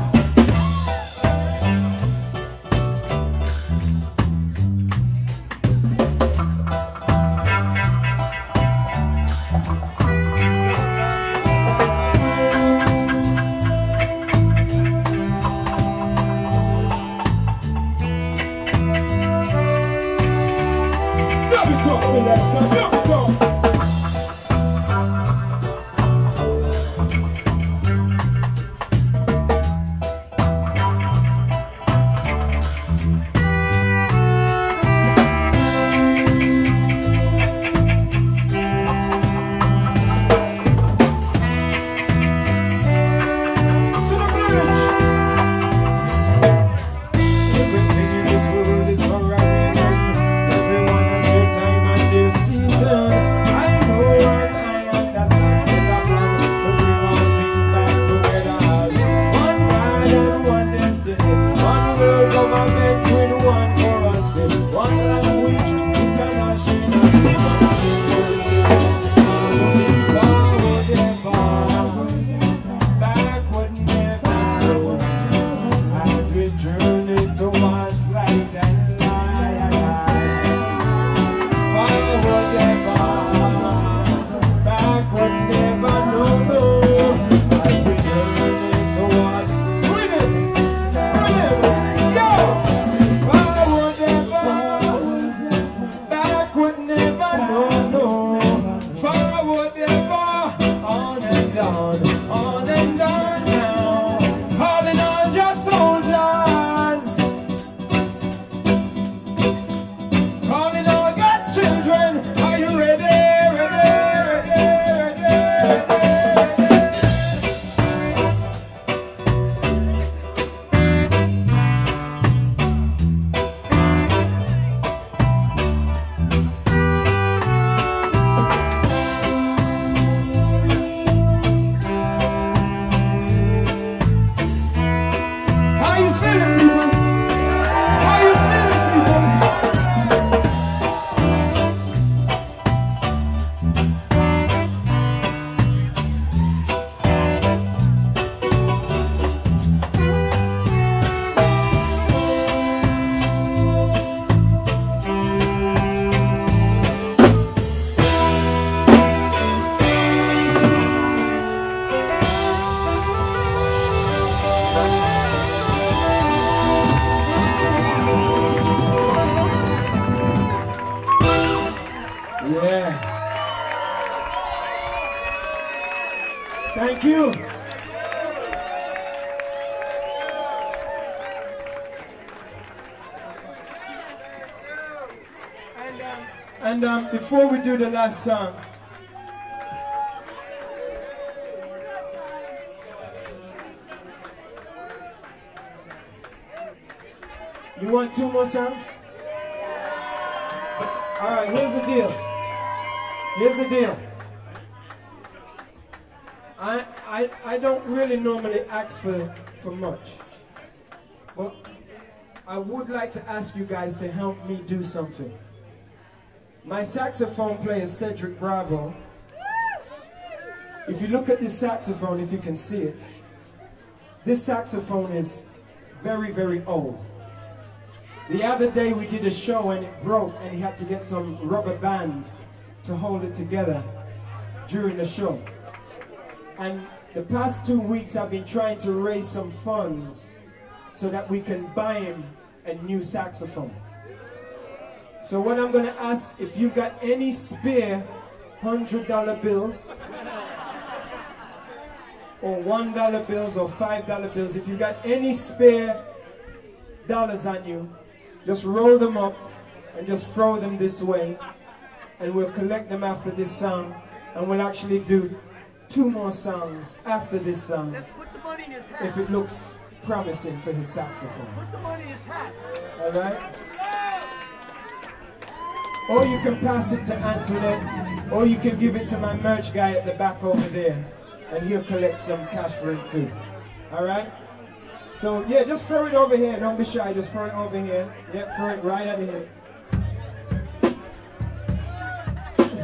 Thank you. And before we do the last song, you want 2 more songs? All right, here's the deal. Here's the deal. I don't really normally ask for much. But I would like to ask you guys to help me do something. My saxophone player, Cedric Bravo, if you look at this saxophone, if you can see it, this saxophone is very, very old. The other day we did a show and it broke and he had to get some rubber band to hold it together during the show. And the past 2 weeks I've been trying to raise some funds so that we can buy him a new saxophone. So what I'm going to ask, if you got any spare $100 bills or $1 bills or $5 bills, if you got any spare dollars on you, just roll them up and just throw them this way, and we'll collect them after this song, and we'll actually do 2 more songs after this song, Put the money in his hat. if it looks promising for his saxophone. Put the money in his hat. All right? Or you can pass it to Antoinette, or you can give it to my merch guy at the back over there, and he'll collect some cash for it too. All right? So yeah, just throw it over here. Don't be shy. Just throw it over here. Yeah, throw it right over here.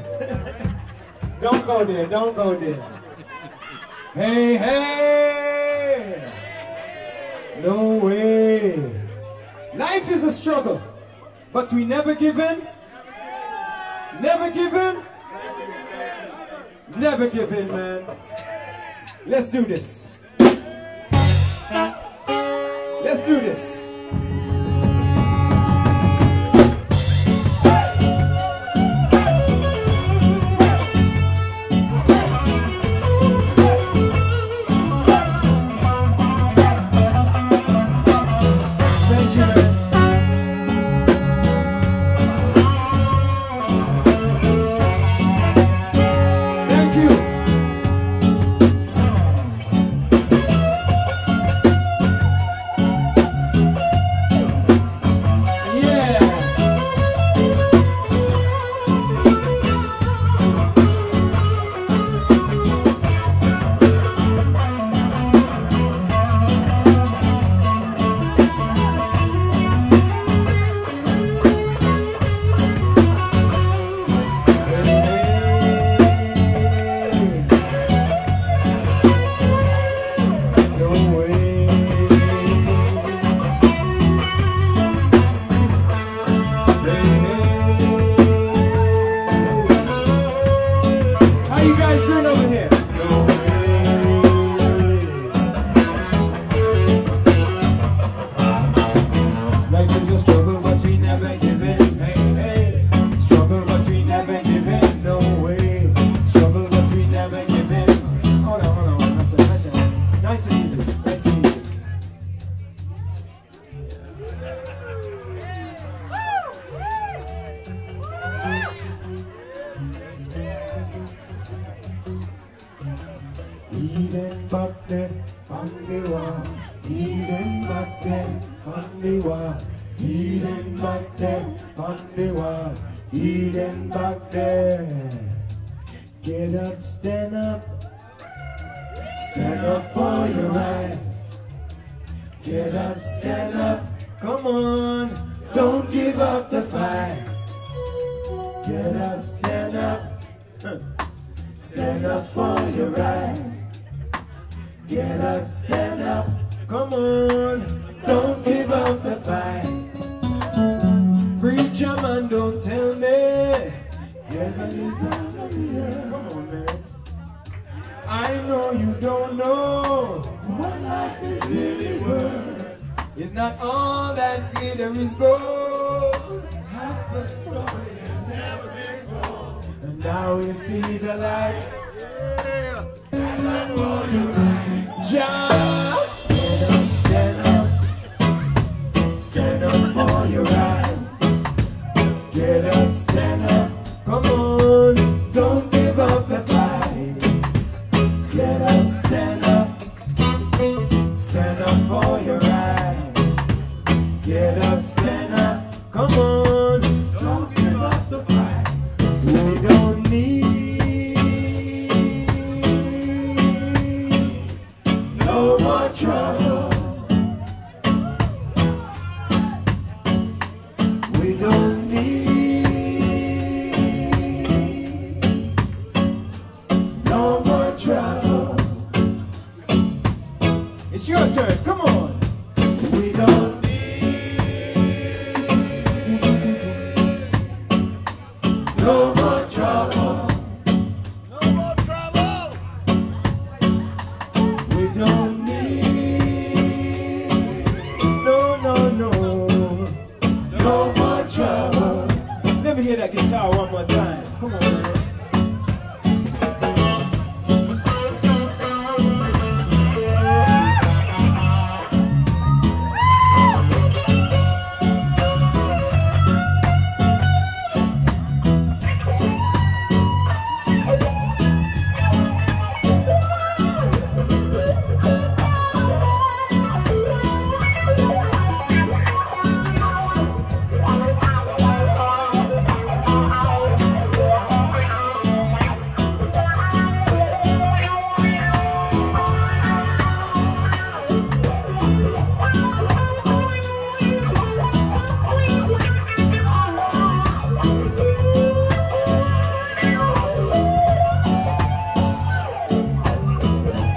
Don't go there. Don't go there. Hey, hey. Life is a struggle, but we never give in. Never give in. Never give in, man. Let's do this. Let's do this. Eden back there on the wall, Eden back there on the wall, Eden back there on the wall, Eden back there. Get up, stand up for your right. Get up, stand up, come on, don't give up the fight. Get up, stand up for your right. Get up, stand up, come on, don't give up the fight. Preacher man, don't tell me heaven is under the earth. Come on, man. I know you don't know what life is really worth. It's not all that glitter is gold. Half the story has never been told. And now you see the light. Yeah. Stand up for your right. Jah. Stand up for your right. Get up, stand up, come on, don't give up the fight. Get up, stand up for your right. Get up, stand up, come on, don't give up the fight. We don't need no more trouble. We don't need no more trouble. It's your turn, come on. We don't need no more trouble. No more trouble. We don't need no more trouble. Let me hear that guitar one more time. Come on, man.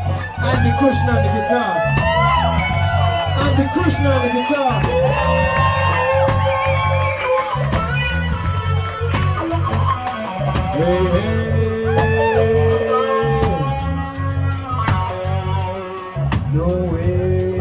And the cushion on the guitar. Hey, hey. No way.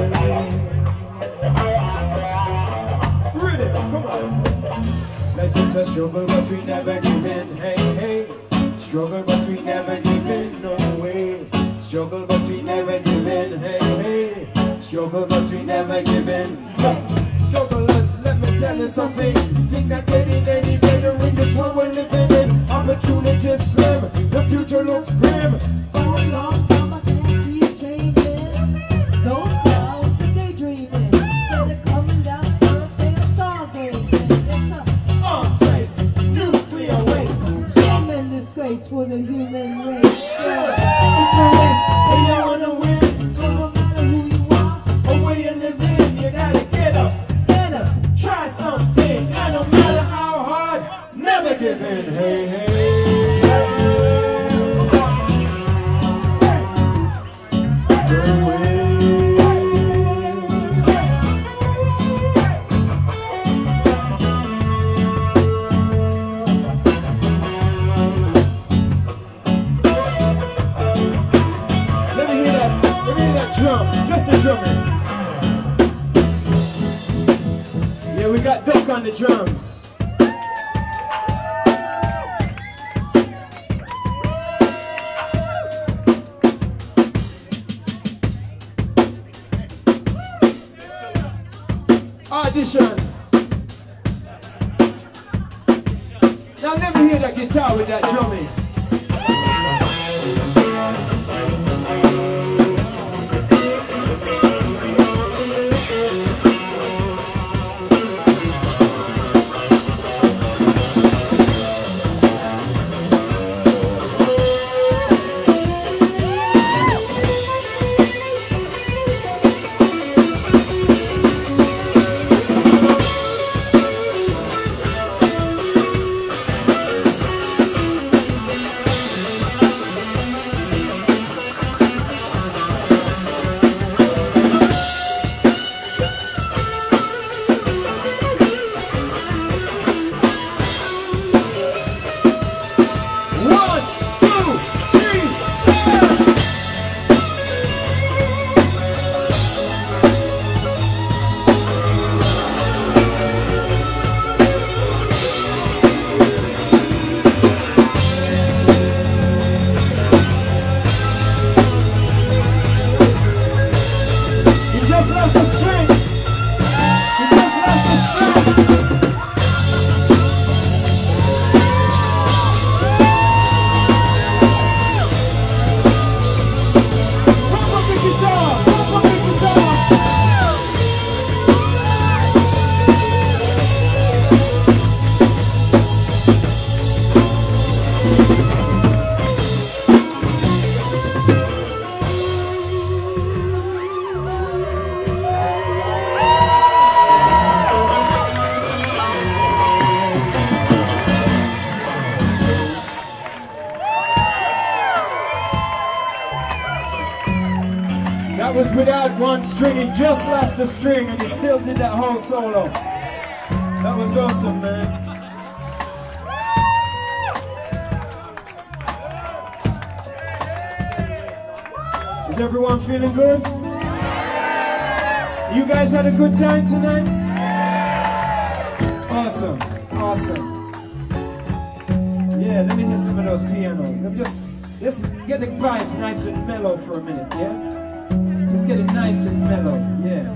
Really? Come on. Life is a struggle, but we never give in. Hey, hey. Struggle, but we never give in. No way. Struggle, but we never give in. Hey, hey. Struggle, but we never give in. Strugglers, let me tell you something. Things are getting any better in this world we're living in. Opportunity slim, the future looks grim. For a long time I can't see it changing. Those clouds are daydreaming. Instead of coming down to earth, they are stargazing. It's a Arms race, nuclear waste. shame and disgrace for the human race. It's a race, and you wanna win. So no matter who you are, Or where you live in, you gotta get up. stand up. Try something, and no matter how hard, never give in. Hey, hey. No way. Let me hear that drum, just a drumming. Yeah, we got Duck on the drums. Audition. Now let me hear that guitar with that drumming. That was without one string, he just lost a string and he still did that whole solo. That was awesome, man. Is everyone feeling good? You guys had a good time tonight? Awesome, awesome. Yeah, let me hear some of those pianos. Let's get the vibes nice and mellow for a minute, yeah? Let's get it nice and mellow, yeah.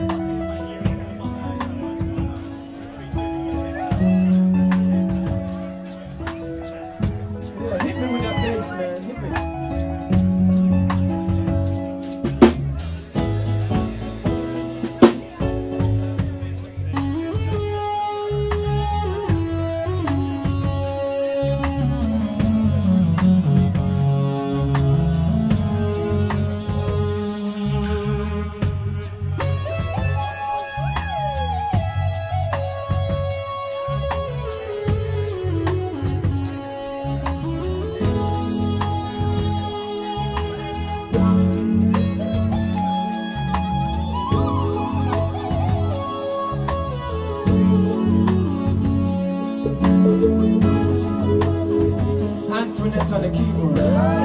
Yeah, hit me with that bass, man, hit me. on the keyboard.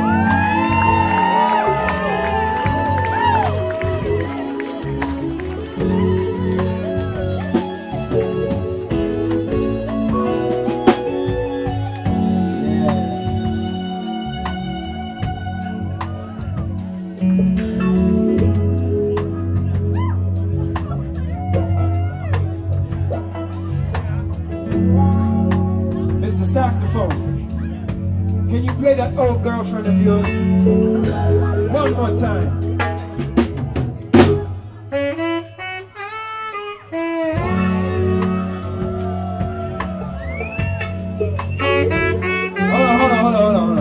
Mr. Saxophone, can you play that old girlfriend of yours one more time? Hold on.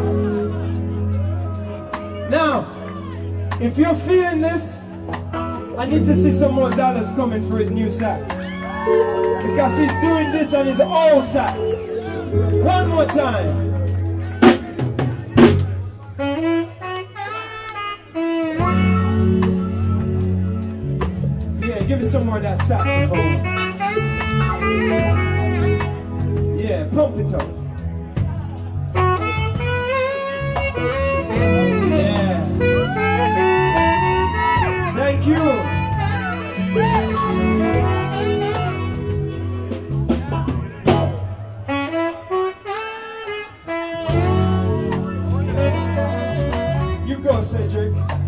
Now, if you're feeling this, I need to see some more dollars coming for his new sax. Because he's doing this on his old sax. One more time. Yeah, give me some more of that saxophone. Yeah, pump it up. Yeah. Thank you. You go, Cedric.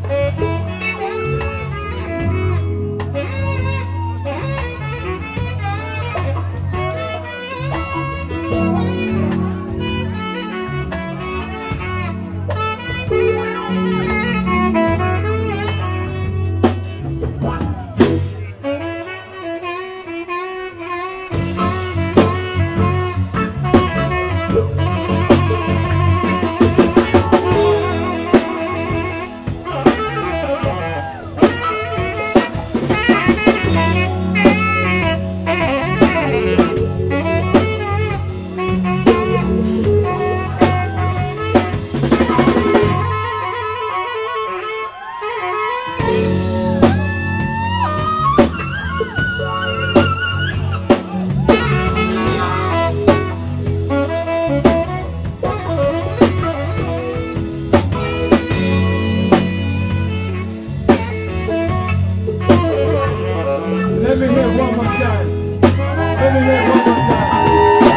Let me hear one more time. Let me hear one more time.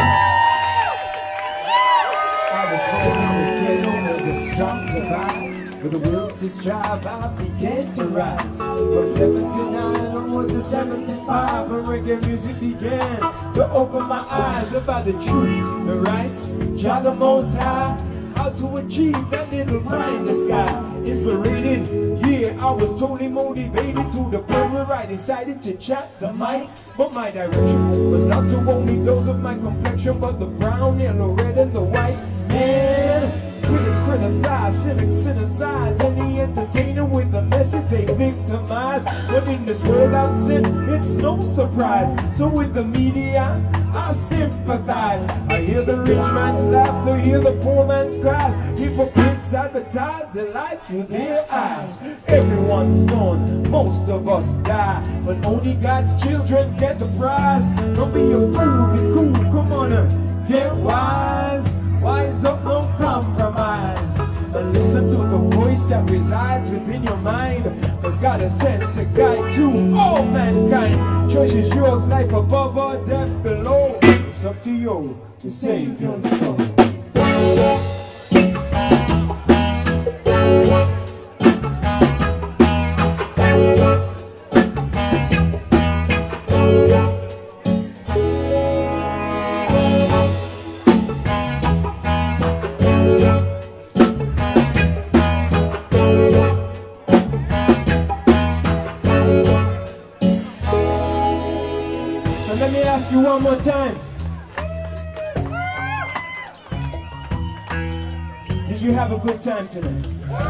I was born in the ghetto where the strong survive. With the will to strive, I began to rise. From 79 onwards to 75, when reggae music began to open my eyes about the truth, the rights, Jah the Most High. How to achieve that little pie in the sky. Inspirated, yeah, I was totally motivated to the point where I decided to chat the mic. But my direction was not to only those of my complexion, but the brown, yellow, red, and the white. Man, critics criticize, cynics criticize any entertainer with a message they victimize. But in this world of sin, it's no surprise. So with the media, I sympathize. I hear the rich man's laughter, hear the poor man's cries. Hypocrites advertise their lives through their eyes. Everyone's born, most of us die, but only God's children get the prize. Don't be a fool, be cool, come on and get wise. Wise up, no compromise. And listen to the voice that resides within your mind. Cause God is sent to guide to all mankind. Choice is yours, life above or death below. It's up to you to save your soul. Let me ask you one more time. Did you have a good time tonight?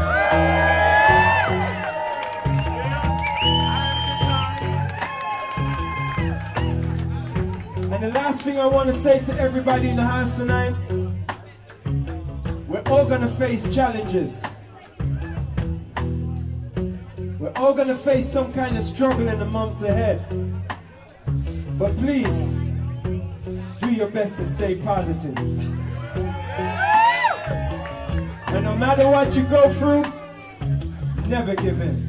And the last thing I want to say to everybody in the house tonight, we're all gonna face challenges. We're all gonna face some kind of struggle in the months ahead. But please, do your best to stay positive. And no matter what you go through, never give in.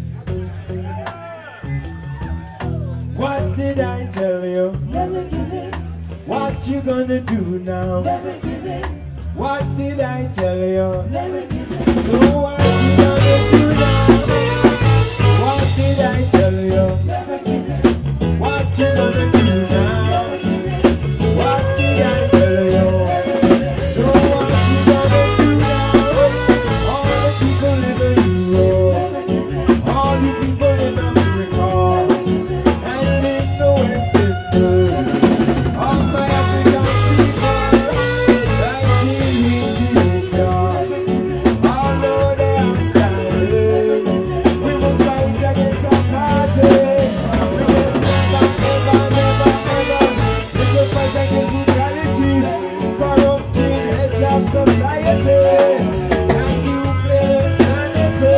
What did I tell you? Never give in. What you gonna do now? Never give in. What did I tell you? Never give in. So what you gonna do now? What did I tell you? Never give in. What you gonna do now? Never give in. What did I tell you? So what you gonna do now? All the people in the Europe, all the people in America, and in the West Indies, all my African people, like in Ethiopia, all over they are standing. We will fight against apartheid. We will never, never, never, we will fight against brutality, corrupting heads of society, and nuclear insanity.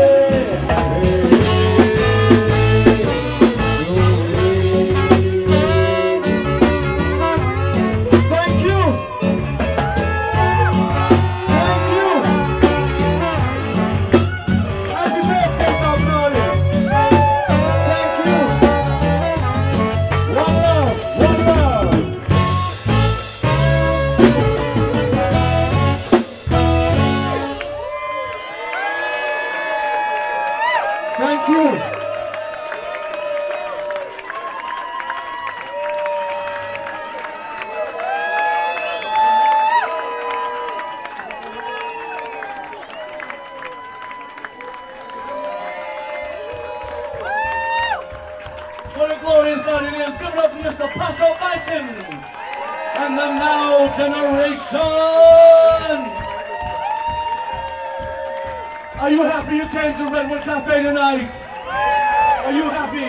Thank you. Thank you. Happy birthday, Bob Marley. Thank you. One love, one love. Thank you. What a glorious night it is. Give it up to Mr. Pato Banton and the Now Generation. Are you happy you came to Redwood Cafe tonight? Are you happy?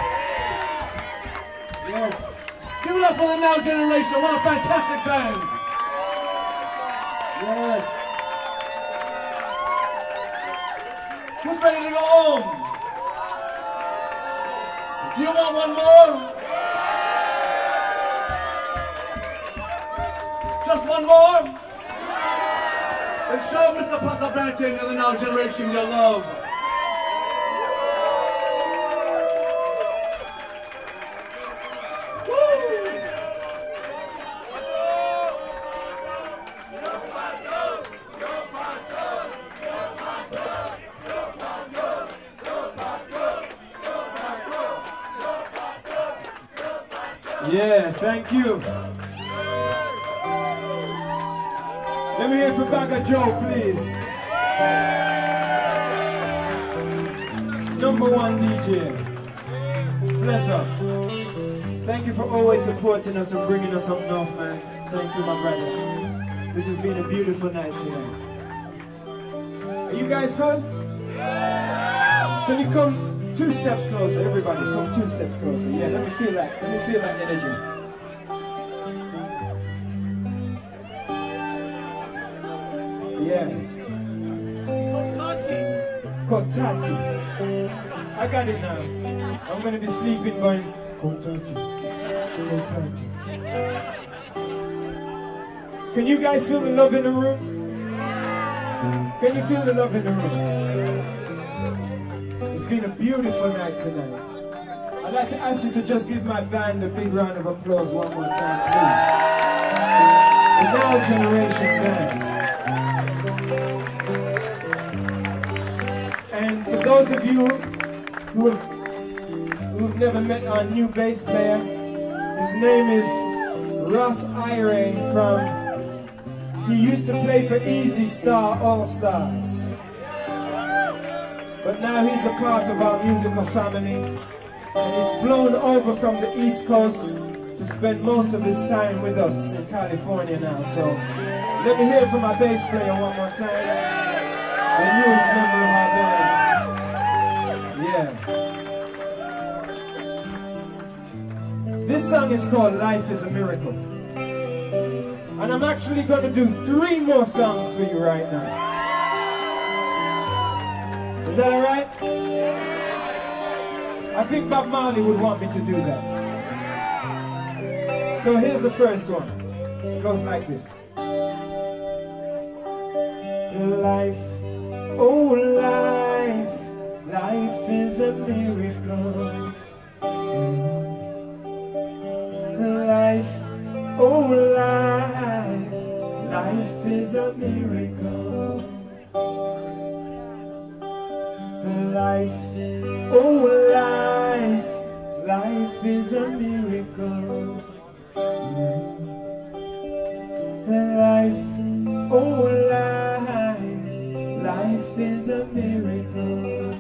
Yes. Give it up for the Now Generation. What a fantastic band. Yes. Who's ready to go home? Do you want one more? Just one more? Then show Mr. Pato Banton and the Now Generation your love. Yeah, thank you. Let me hear from Bagger Joe, please. #1 DJ. Bless up. Thank you for always supporting us and bringing us up north, man. Thank you, my brother. This has been a beautiful night tonight. Are you guys good? Can you come 2 steps closer, everybody? Come 2 steps closer. Yeah, let me feel that energy. Yeah. Cotati. I got it now. I'm gonna be sleeping going Cotati. Cotati. Can you guys feel the love in the room? Can you feel the love in the room? It's been a beautiful night tonight. I'd like to ask you to just give my band a big round of applause one more time, please. The Now Generation Band. And for those of you who've never met our new bass player, his name is Ross Ire he used to play for Easy Star All Stars. But now he's a part of our musical family, and he's flown over from the East Coast to spend most of his time with us in California now. So let me hear from our bass player one more time, the newest member of our band. Yeah. This song is called Life is a Miracle. And I'm actually going to do 3 more songs for you right now. Is that alright? I think Bob Marley would want me to do that. So here's the first one. It goes like this. Life Oh, life is a miracle. Life, oh life is a miracle. Life, oh life is a miracle. Life, oh life is a miracle.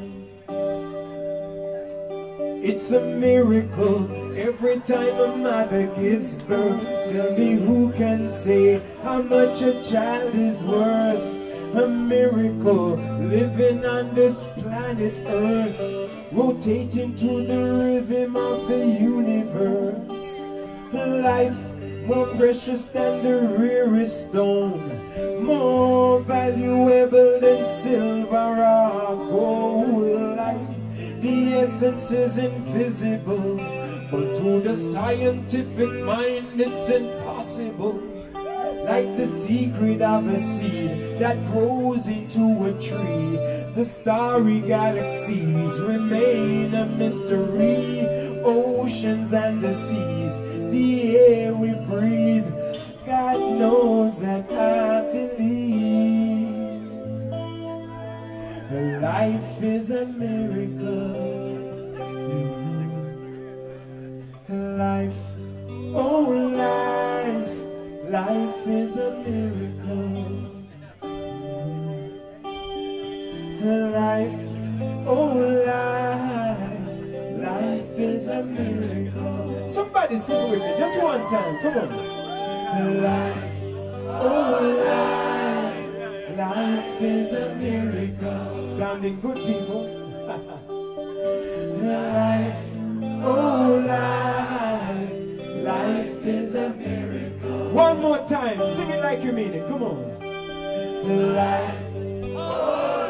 It's a miracle every time a mother gives birth. Tell me who can say how much a child is worth. A miracle living on this planet Earth, rotating to the rhythm of the universe. Life more precious than the rarest stone, more valuable than silver or gold. Life, the essence is invisible, but to the scientific mind it's impossible. Like the secret of a seed that grows into a tree, the starry galaxies remain a mystery. Oceans and the seas, the air we breathe, God knows that I believe. Life is a miracle. Life, oh life is a miracle. Life, oh life is a miracle. Somebody sing with me, just one time, come on. Life, oh life is a miracle. Sounding good, people. Life, oh life is a miracle. One more time, sing it like you mean it, come on. Life, oh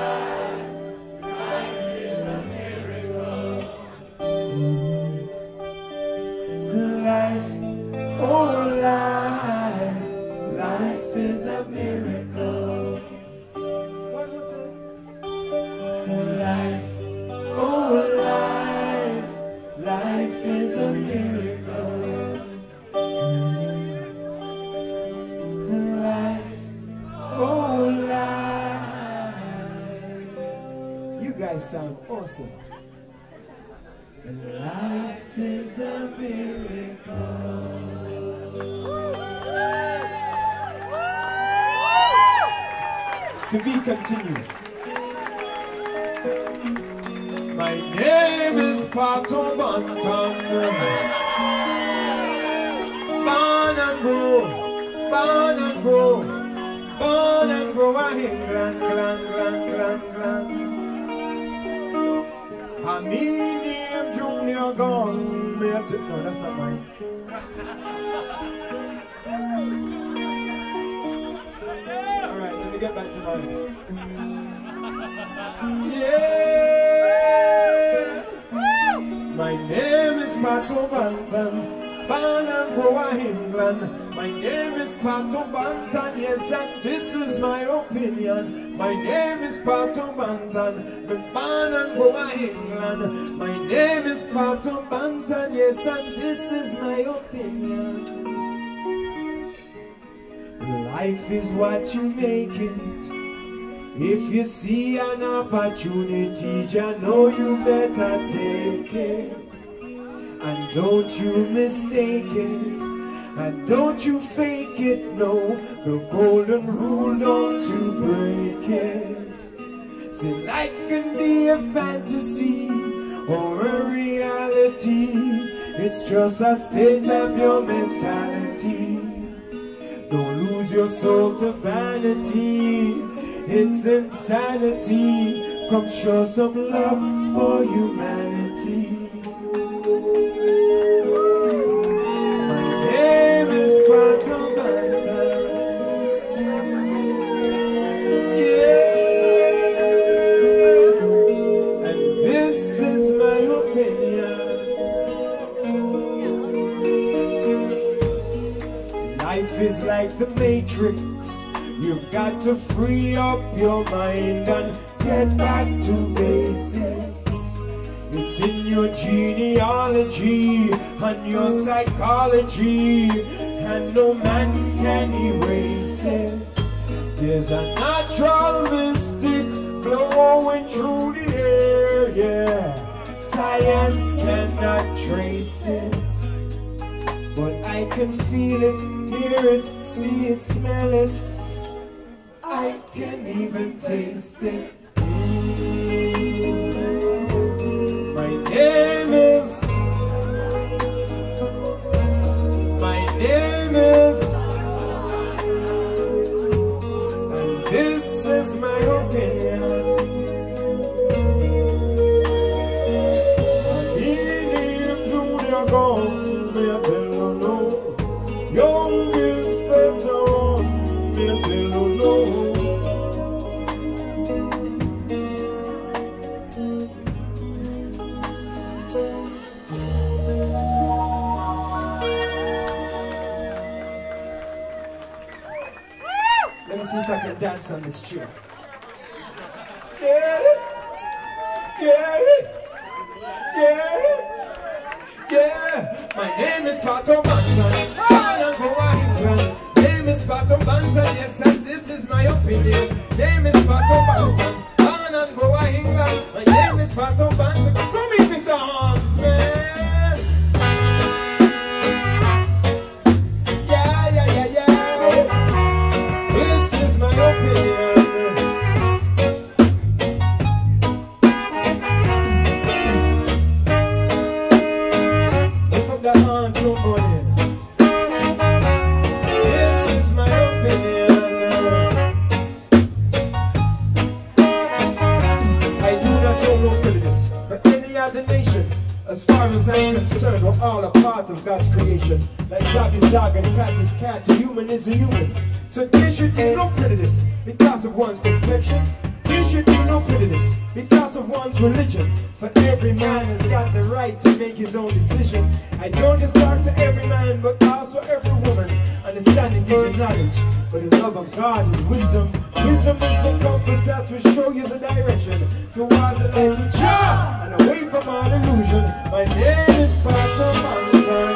life is a miracle. Life, oh life is a miracle. One more time. Life, oh life is a miracle. Life, oh life. You guys sound awesome. Life is a miracle. To be continued. My name is Pato Banton. Born and grow, born and grow, born and grow a England, gland. I mean name Junior Gone. No, that's not mine. Alright, let me get back to mine. Yeah. My name is Pato Banton, born and grow in England. My name is Pato Banton, yes, and this is my opinion. My name is Pato Banton, born and grow in England. My name is Pato Banton, yes, and this is my opinion. Life is what you make it. If you see an opportunity, you know you better take it. And don't you mistake it, and don't you fake it, no. The golden rule, don't you break it. See, life can be a fantasy or a reality. It's just a state of your mentality. Don't lose your soul to vanity. It's insanity. Come show some love for humanity. My name is Pato Banton. Yeah. And this is my opinion. Life is like the Matrix. You've got to free up your mind and get back to basics. It's in your genealogy and your psychology, and no man can erase it. There's a natural mystic blowing through the air, yeah. Science cannot trace it, but I can feel it, hear it, see it, smell it. I can even taste it. My name is and this is my opinion. Me a tell you no, young is better on. Me a tell you no. Let me see if I can dance on this chair. Yeah, yeah, yeah. Yeah, my name is Pato Banton, born and grow in England. Name is Pato Banton, yes, and this is my opinion. Name is Pato Banton, born and grow in England. My name is Pato Banton. Come in these arms, man. Yeah, yeah, yeah, yeah. This is my opinion. This is my opinion. I do not owe no prejudice for any other nation. As far as I'm concerned, we're all a part of God's creation. Like dog is dog and cat is cat, a human is a human. So there should be no prejudice because of one's complexion. There should be no prejudice because of one's religion. For every man has got the right to make his own decision. I don't just talk to every man, but also every woman. Understanding gives you knowledge, but the love of God is wisdom. Wisdom is the compass that will show you the direction towards the light of Jah and away from all illusion. My name is Pato Banton.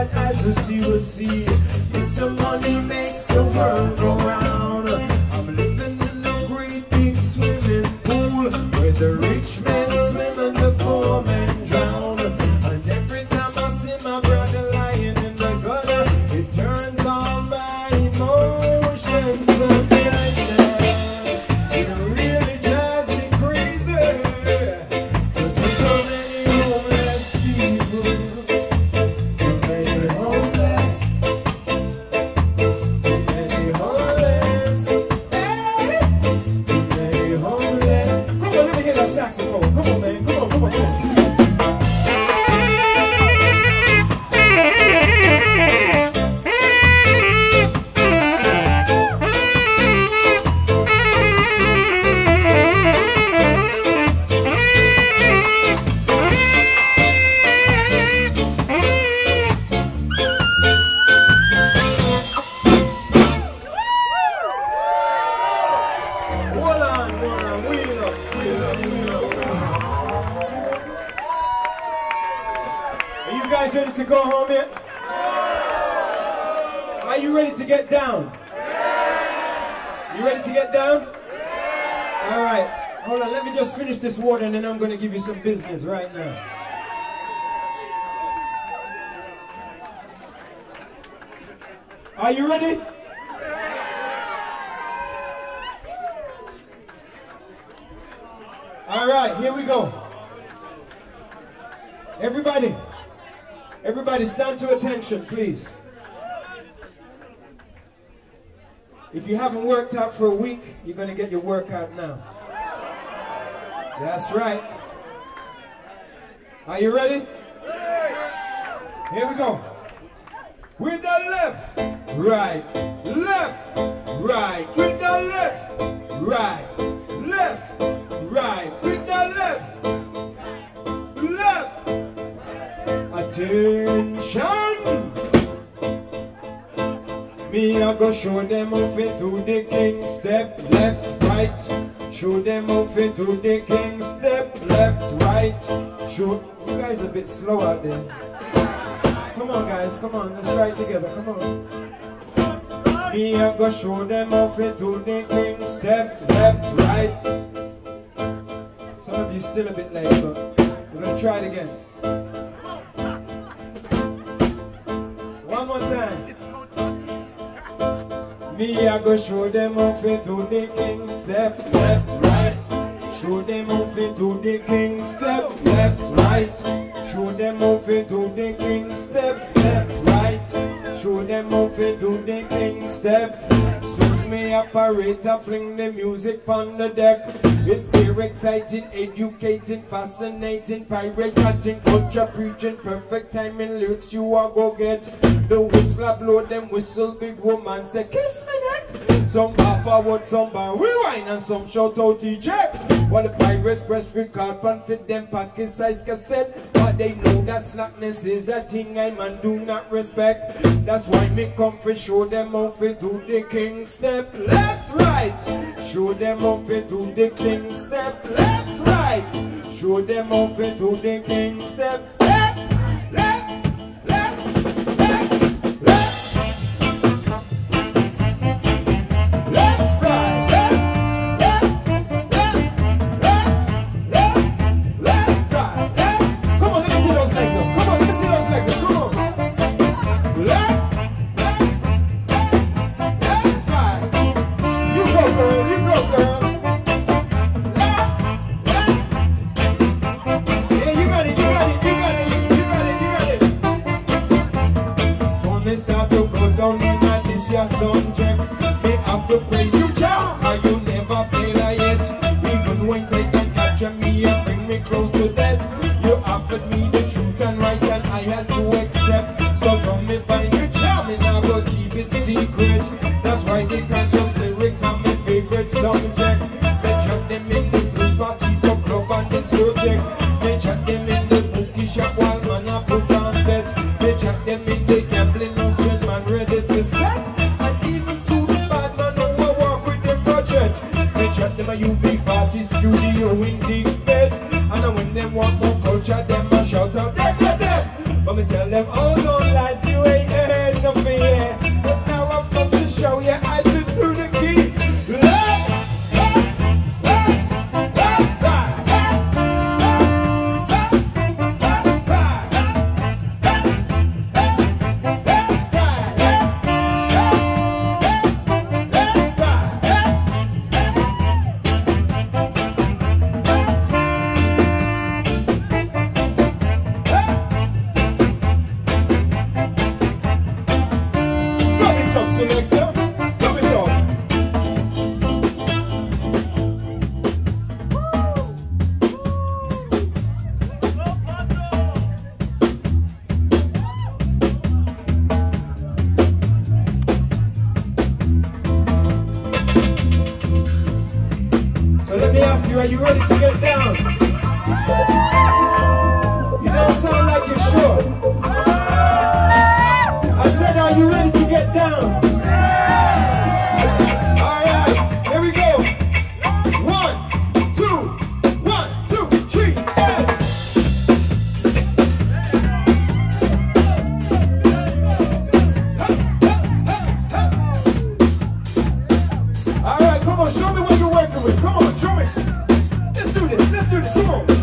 eyes will see, will see. Yes, the money makes the world go round. I'm living in a great big swimming pool where the rich men swim and the poor men drown. And every time I see my brother lying in the gutter, it turns on my emotions upside down. It really drives me crazy to see so many homeless people. Too many homeless. Too many homeless. Hey! Too many homeless. Come on, let me hear that saxophone. Come on, man. Come on, come on, come on. Hold on, wheel up, wheel up, wheel up. Are you guys ready to go home yet? Are you ready to get down? You ready to get down? All right, hold on, let me just finish this water and then I'm going to give you some business right now. Are you ready? All right, here we go. Everybody stand to attention, please. If you haven't worked out for a week, you're going to get your workout now. That's right. Are you ready? Here we go. With the left, right, left, right. With the left, right, left, right. With the left, left. Attention. Me I go show them off into the king step left, right. Show them off into the king step left, right. Show you guys a bit slow out there. Come on, guys, come on, let's try it together, come on. Me I go show them off into the king step left, right. Some of you still a bit late, but we're gonna try it again. One more time. Me I go show them off into the king step left, right. Show them off into the king step left, right. Show them off into the king step left, right. Show them off into the king step. Suits me operator, fling the music on the deck. It's very exciting, educating, fascinating, pirate cutting, culture preaching, perfect timing lyrics you are go get. The whistler blow them whistle, big woman say kiss me neck. Some bar forward, some bar rewind, and some shout out eject. While the pirates press record and fit them packet size cassette. But they know that slackness is a thing I man do not respect. That's why me come for show them off into the king step left, right. Show them off into the king step left, right. Show them off into the king step left, left, left, left, left. Left, right, left, left, left, left, left, left, right, left. Come on, let me see those legs up. Come on, let me see those legs up. Come on. Left, left, left, right. You go, girl. You go, girl. Left, left. Yeah, you got it. You got it. You got it. You got it. You got it. For me start to go down in that this year subject. Me have to praise you, Jah, 'cause you never fail yet. Even when Satan capture me and bring me close to death, you offered me the truth and right, and I had to accept. So come me find you, Jah, me now go keep it secret. That's why the conscious lyrics are my favorite subject. They chuck them in the blues party, the club and the subject. They chuck them in the bookie shop while man a put on bet. They chuck them in the gambling house when man ready to set. And even to the bad man who will walk with the budget. They chuck them a UB40 studio in the bed. And when them want more culture, them a shout out death, death, death. But me tell them all don't lies, you do this, come on.